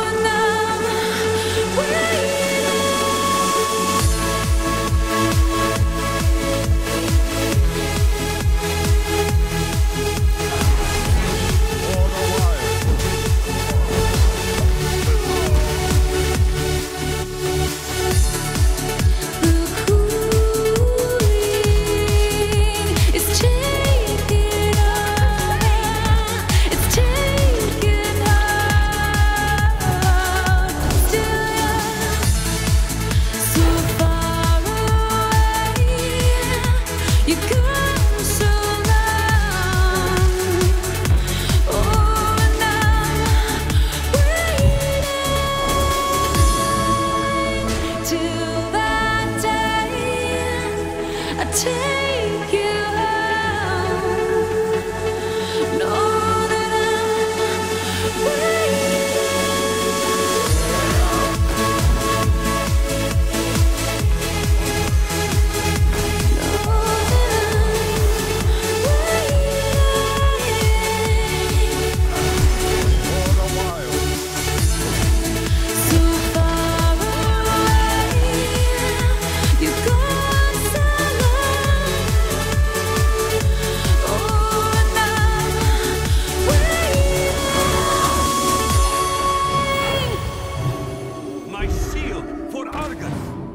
You come so long. Oh, and I'm waiting till that day I take you home. Know that I'm waiting. My seal for Argus.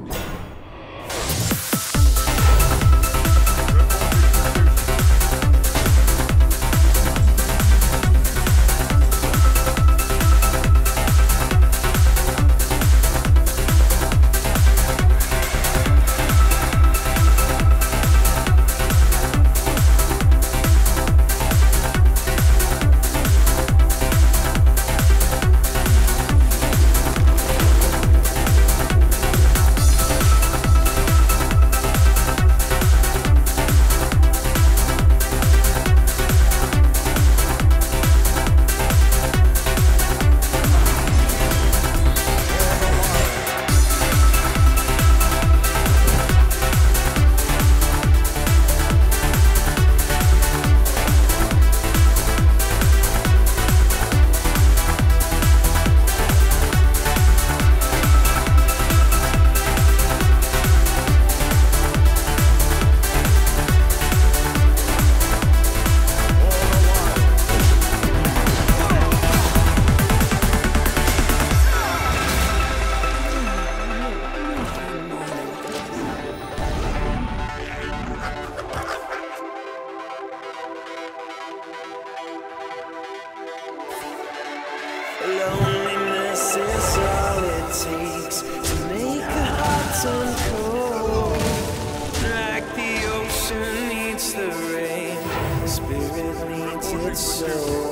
Loneliness is all it takes to make a heart turn cold. Like the ocean needs the rain, the spirit needs its soul.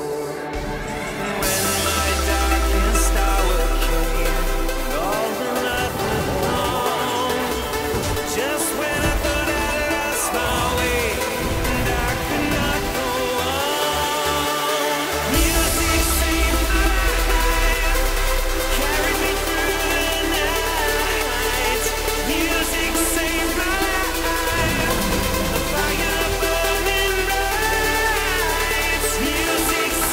When my darkest hour came, all the light went home. Just when I thought I lost my way, and I could not go on. Music saved my life, carried me through the night. Music saved my life, a fire burning bright. Music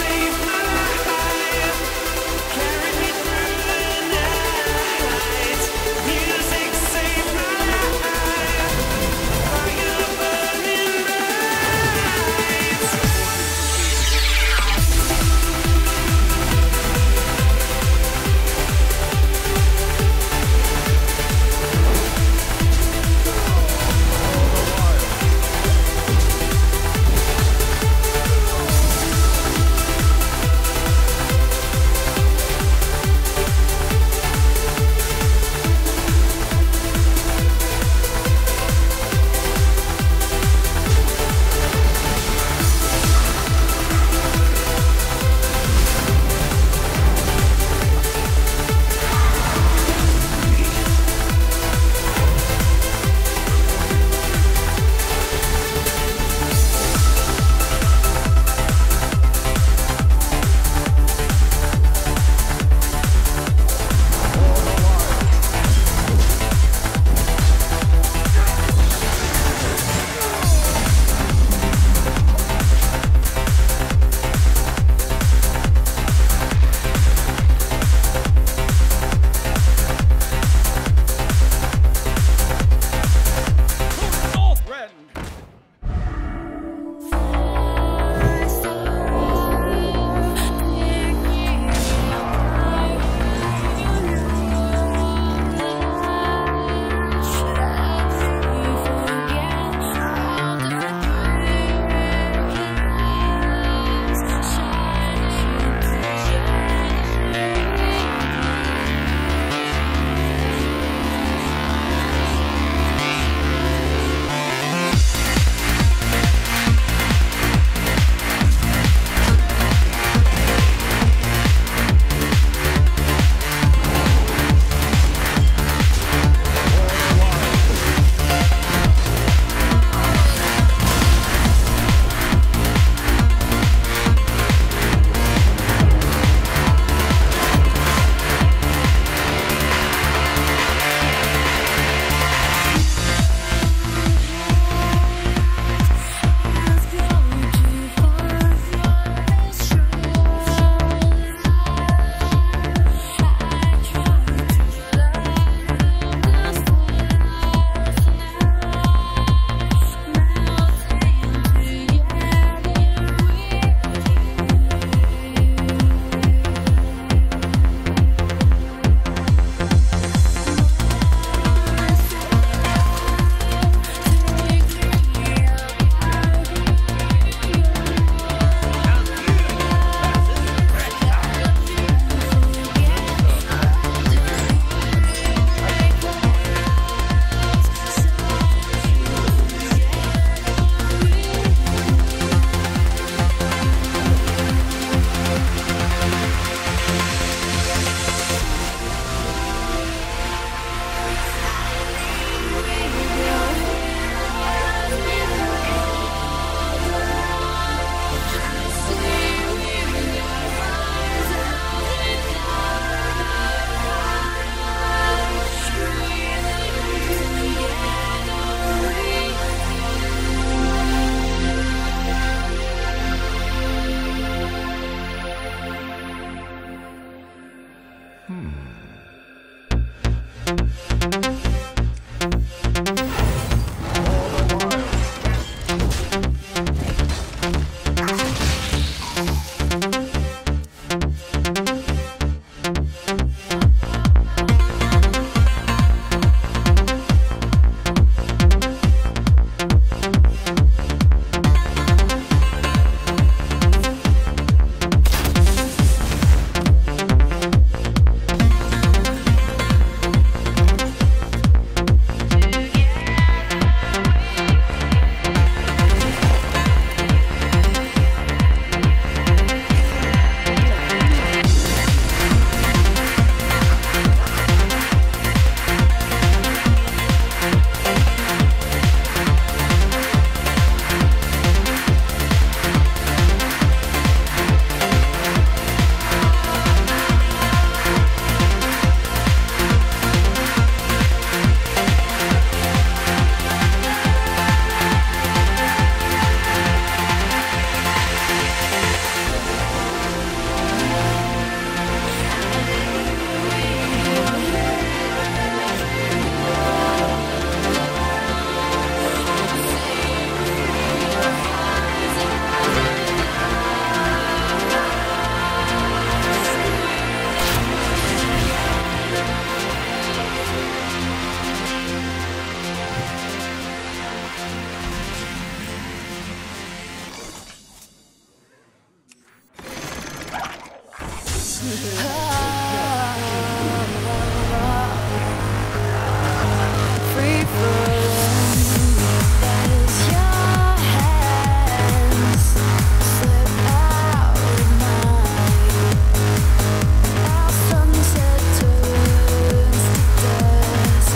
Free falling as your hands slip out of mine. Our sunset turns to dust.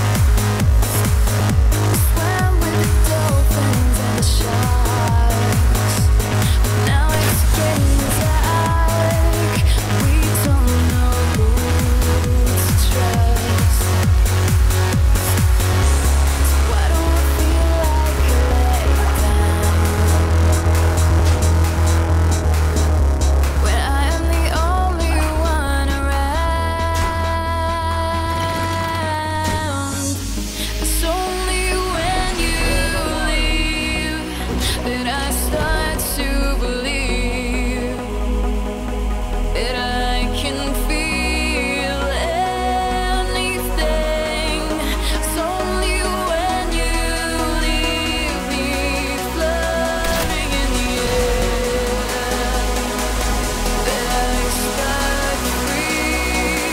Swam with the dolphins and the sharks. Now it's getting dark. We don't know who to trust. Why don't I feel like I let you down? When I am the only one around. It's only when you leave that I start to believe that I can feel anything. It's only when you leave me floating in the air that I start free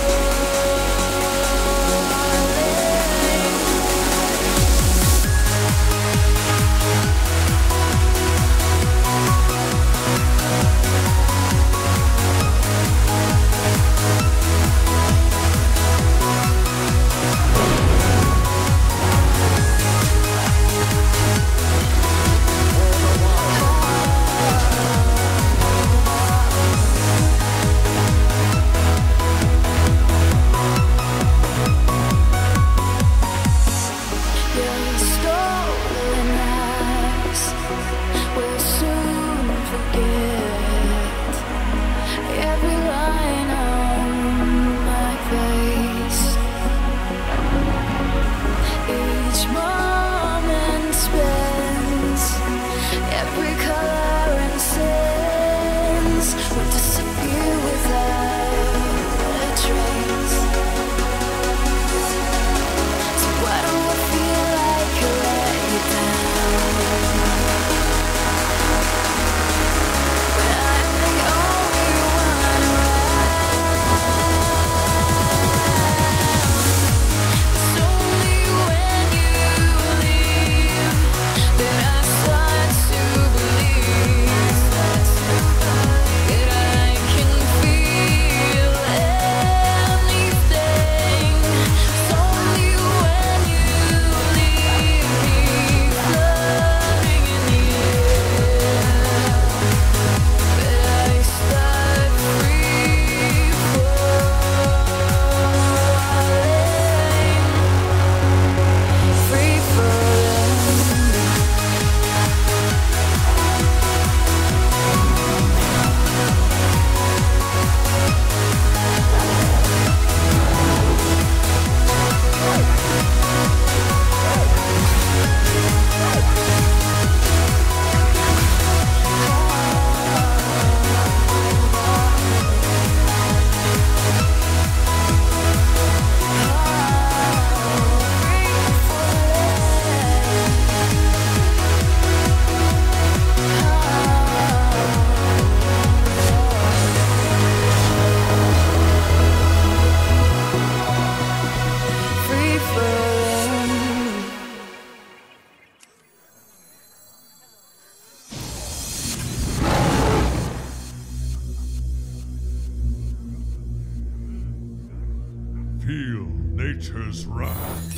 Your stolen eyes will soon forget every line on my face. Each moment spends, every color and sense will disappear without a trace. So why do I feel like I let you down? When I'm the only one around. It's only when you leave that I start to believe that I can feel anything. It's only when you leave me floating in the air that I start free Feel nature's wrath.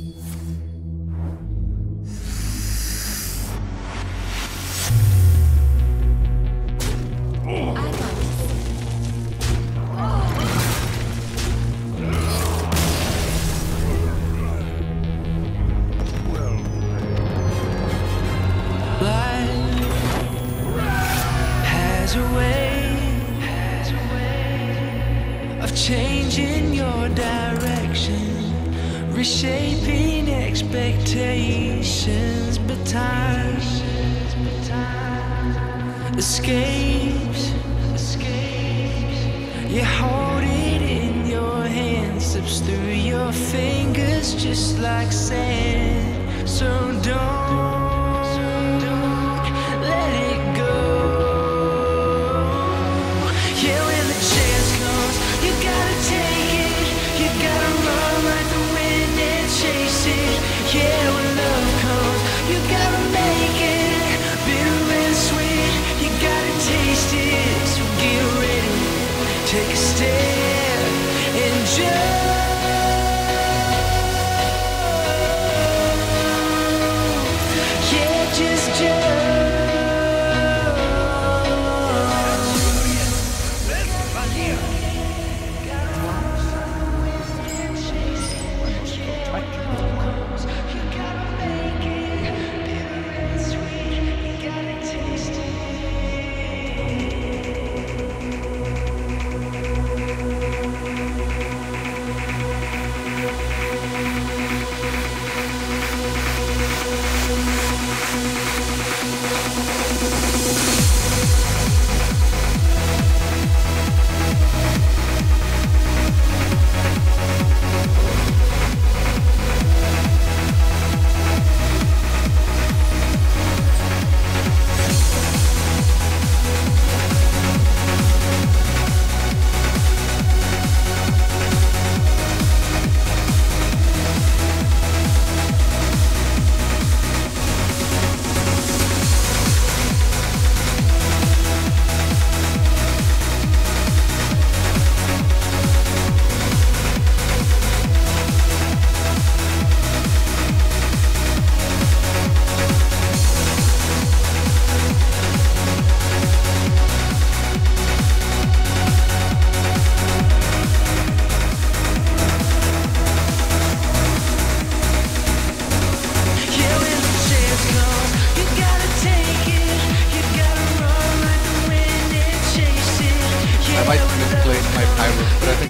Has a way of changing your direction, reshaping expectations, but time escapes. You hold it in your hand, slips through your fingers just like sand. So don't let it go. Yeah, when the change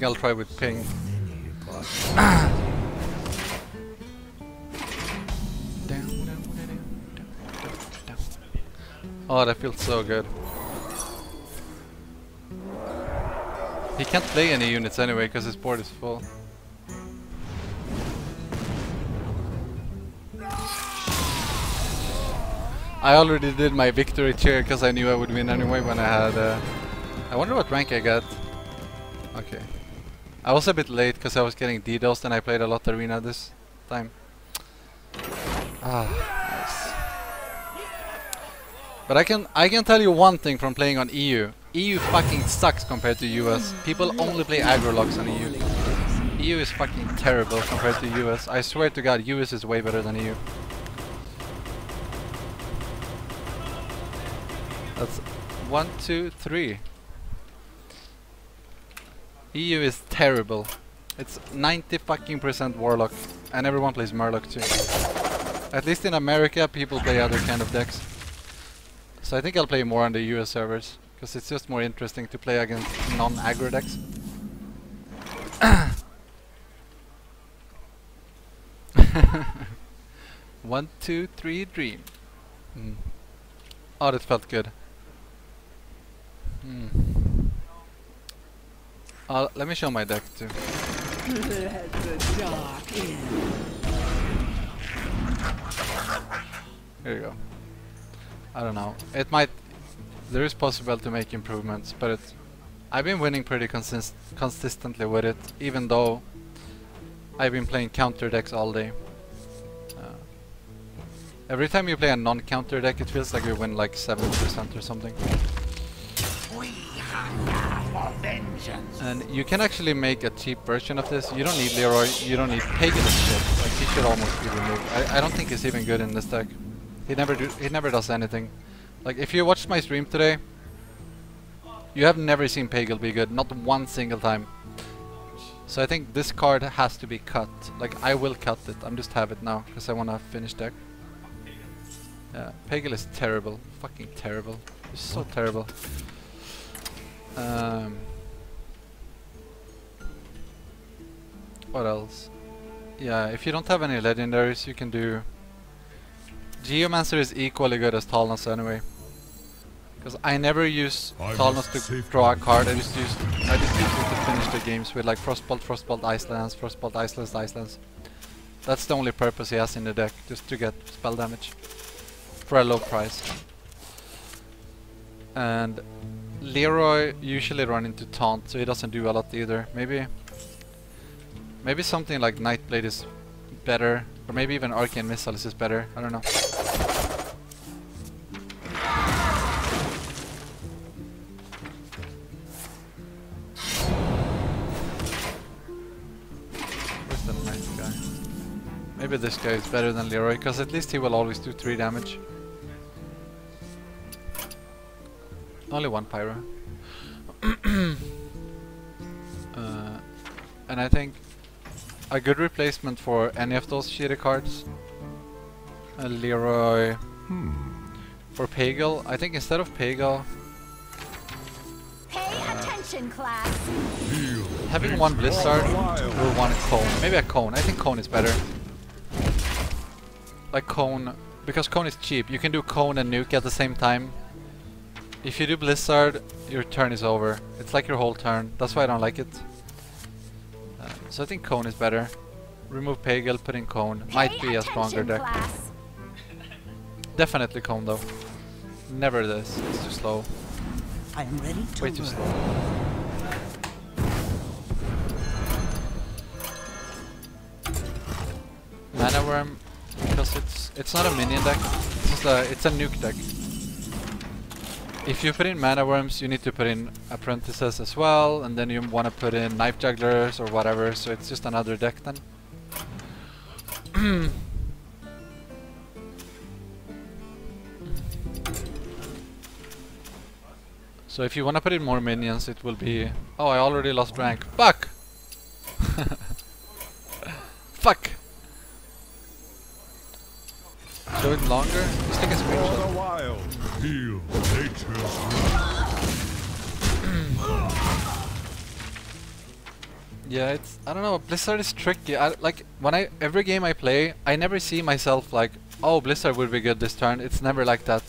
think I'll try with ping. Oh, that feels so good. He can't play any units anyway because his board is full. I already did my victory cheer because I knew I would win anyway when I had... I wonder what rank I got. Okay. I was a bit late because I was getting DDoSed and I played a lot arena this time. Ah, nice. But I can tell you one thing from playing on EU. EU fucking sucks compared to US. People only play aggro logs on EU. EU is fucking terrible compared to US. I swear to God, US is way better than EU. That's 1, 2, 3. EU is terrible. It's 90% warlock, and everyone plays murloc too. At least in America, people play other kind of decks. So I think I'll play more on the US servers, because it's just more interesting to play against non-aggro decks. 1, 2, 3, dream. Oh, that felt good. Let me show my deck too. Let the dark in. Here you go. I don't know. It might... There is possible to make improvements, but I've been winning pretty consistently with it, even though I've been playing counter decks all day. Every time you play a non-counter deck, it feels like you win like 70% or something. And you can actually make a cheap version of this. You don't need Leroy, you don't need Pagan and shit. Like, he should almost be removed. I don't think he's even good in this deck. He never does anything. Like, if you watched my stream today, you have never seen Pagel be good, not one single time. So I think this card has to be cut. Like, I will cut it. I'm just have it now because I want to finish deck. Yeah, Pagel is terrible. Fucking terrible. He's so terrible. What else? Yeah, if you don't have any legendaries, you can do... Geomancer is equally good as Talnos anyway. Because I never use Talnos to draw a card, I just use it to finish the games with like Frostbolt, Frostbolt, Icelands, Frostbolt, Icelands, Icelands. That's the only purpose he has in the deck, just to get spell damage. For a low price. And Leroy usually run into Taunt, so he doesn't do a lot either. Maybe something like Nightblade is better, or maybe even Arcane Missiles is better, I don't know. Where's the nice guy? Maybe this guy is better than Leroy, because at least he will always do 3 damage. Only 1 Pyro. And I think a good replacement for any of those shitty cards, Leroy, for Pagel, I think instead of Pagel, Pay attention, class. having 1 Blizzard or 1 Cone, maybe a Cone. I think Cone is better. Like Cone, because Cone is cheap. You can do Cone and Nuke at the same time. If you do Blizzard, your turn is over. It's like your whole turn. That's why I don't like it. So I think Cone is better. Remove Pagel, put in Cone. Might be a stronger deck. Definitely Cone though. Never this. It's too slow. I am ready to Way too slow. Mana Worm, because it's not a minion deck. It's a nuke deck. If you put in Mana Worms, you need to put in Apprentices as well, and then you want to put in Knife Jugglers or whatever, so it's just another deck then. So if you want to put in more minions, it will be... Oh, I already lost rank. Fuck! Fuck! Show it longer? Just take a screenshot. Wild, feel nature's Yeah, it's, I don't know, Blizzard is tricky. Like every game I play, I never see myself like, oh, Blizzard would be good this turn. It's never like that.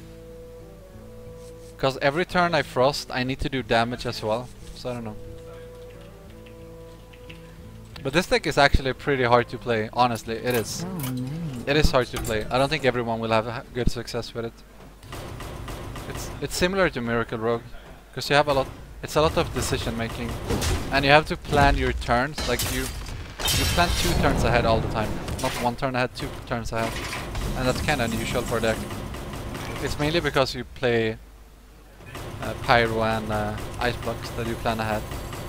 Because every turn I frost, I need to do damage as well. So I don't know. But this deck is actually pretty hard to play. Honestly, it is. It is hard to play. I don't think everyone will have good success with it. It's similar to Miracle Rogue, because you have a lot. It's a lot of decision making, and you have to plan your turns. Like you plan 2 turns ahead all the time, not 1 turn ahead, 2 turns ahead, and that's kind of unusual for a deck. It's mainly because you play Pyro and Ice Blocks that you plan ahead.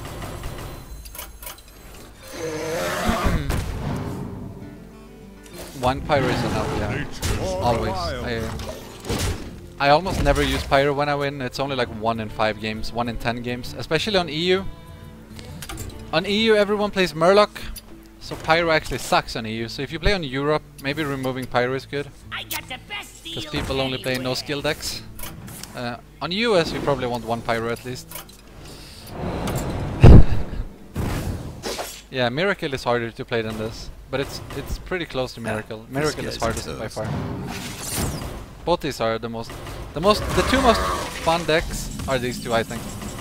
One Pyro is enough, yeah. Always. I almost never use Pyro when I win. It's only like 1 in 5 games, 1 in 10 games, especially on EU. On EU everyone plays Murloc, so Pyro actually sucks on EU. So if you play on Europe, maybe removing Pyro is good, because people only play no skill decks. On US you probably want 1 Pyro at least. Yeah, Miracle is harder to play than this, but it's pretty close to Miracle. Miracle is hardest by far. Both these are the two most fun decks are these two, I think.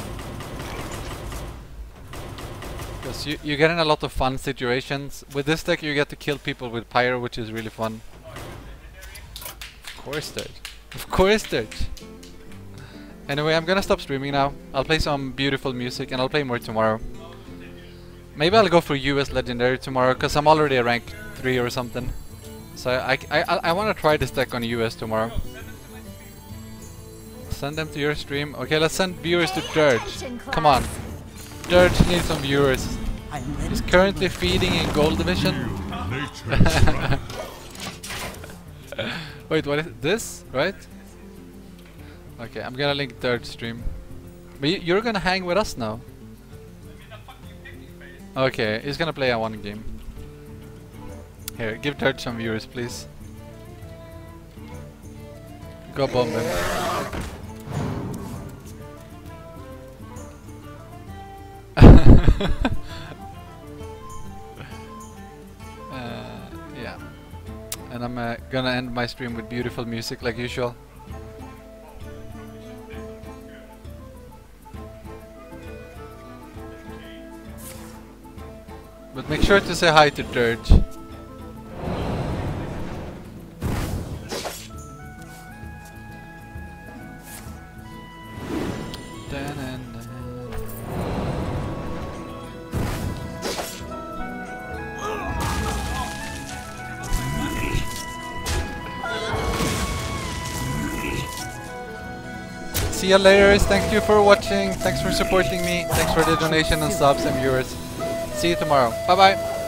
Because you get in a lot of fun situations. With this deck you get to kill people with Pyro, which is really fun. Of course, Dirge. Of course, Dirge. Anyway, I'm gonna stop streaming now. I'll play some beautiful music and I'll play more tomorrow. Maybe I'll go for US Legendary tomorrow, because I'm already a rank 3 or something. So I want to try this deck on US tomorrow. Send them to your stream. Okay, let's send viewers to Dirge. Come on. Dirge needs some viewers. He's currently feeding in Gold Division. Wait, what is this? Right? Okay, I'm gonna link Dirge stream. But you're gonna hang with us now. Okay, he's gonna play a 1 game. Here, give Dirge some viewers, please. Go bomb him. Yeah. And I'm gonna end my stream with beautiful music like usual. But make sure to say hi to Dirge. See you later. Thank you for watching. Thanks for supporting me. Thanks for the donation and subs and viewers. See you tomorrow. Bye bye.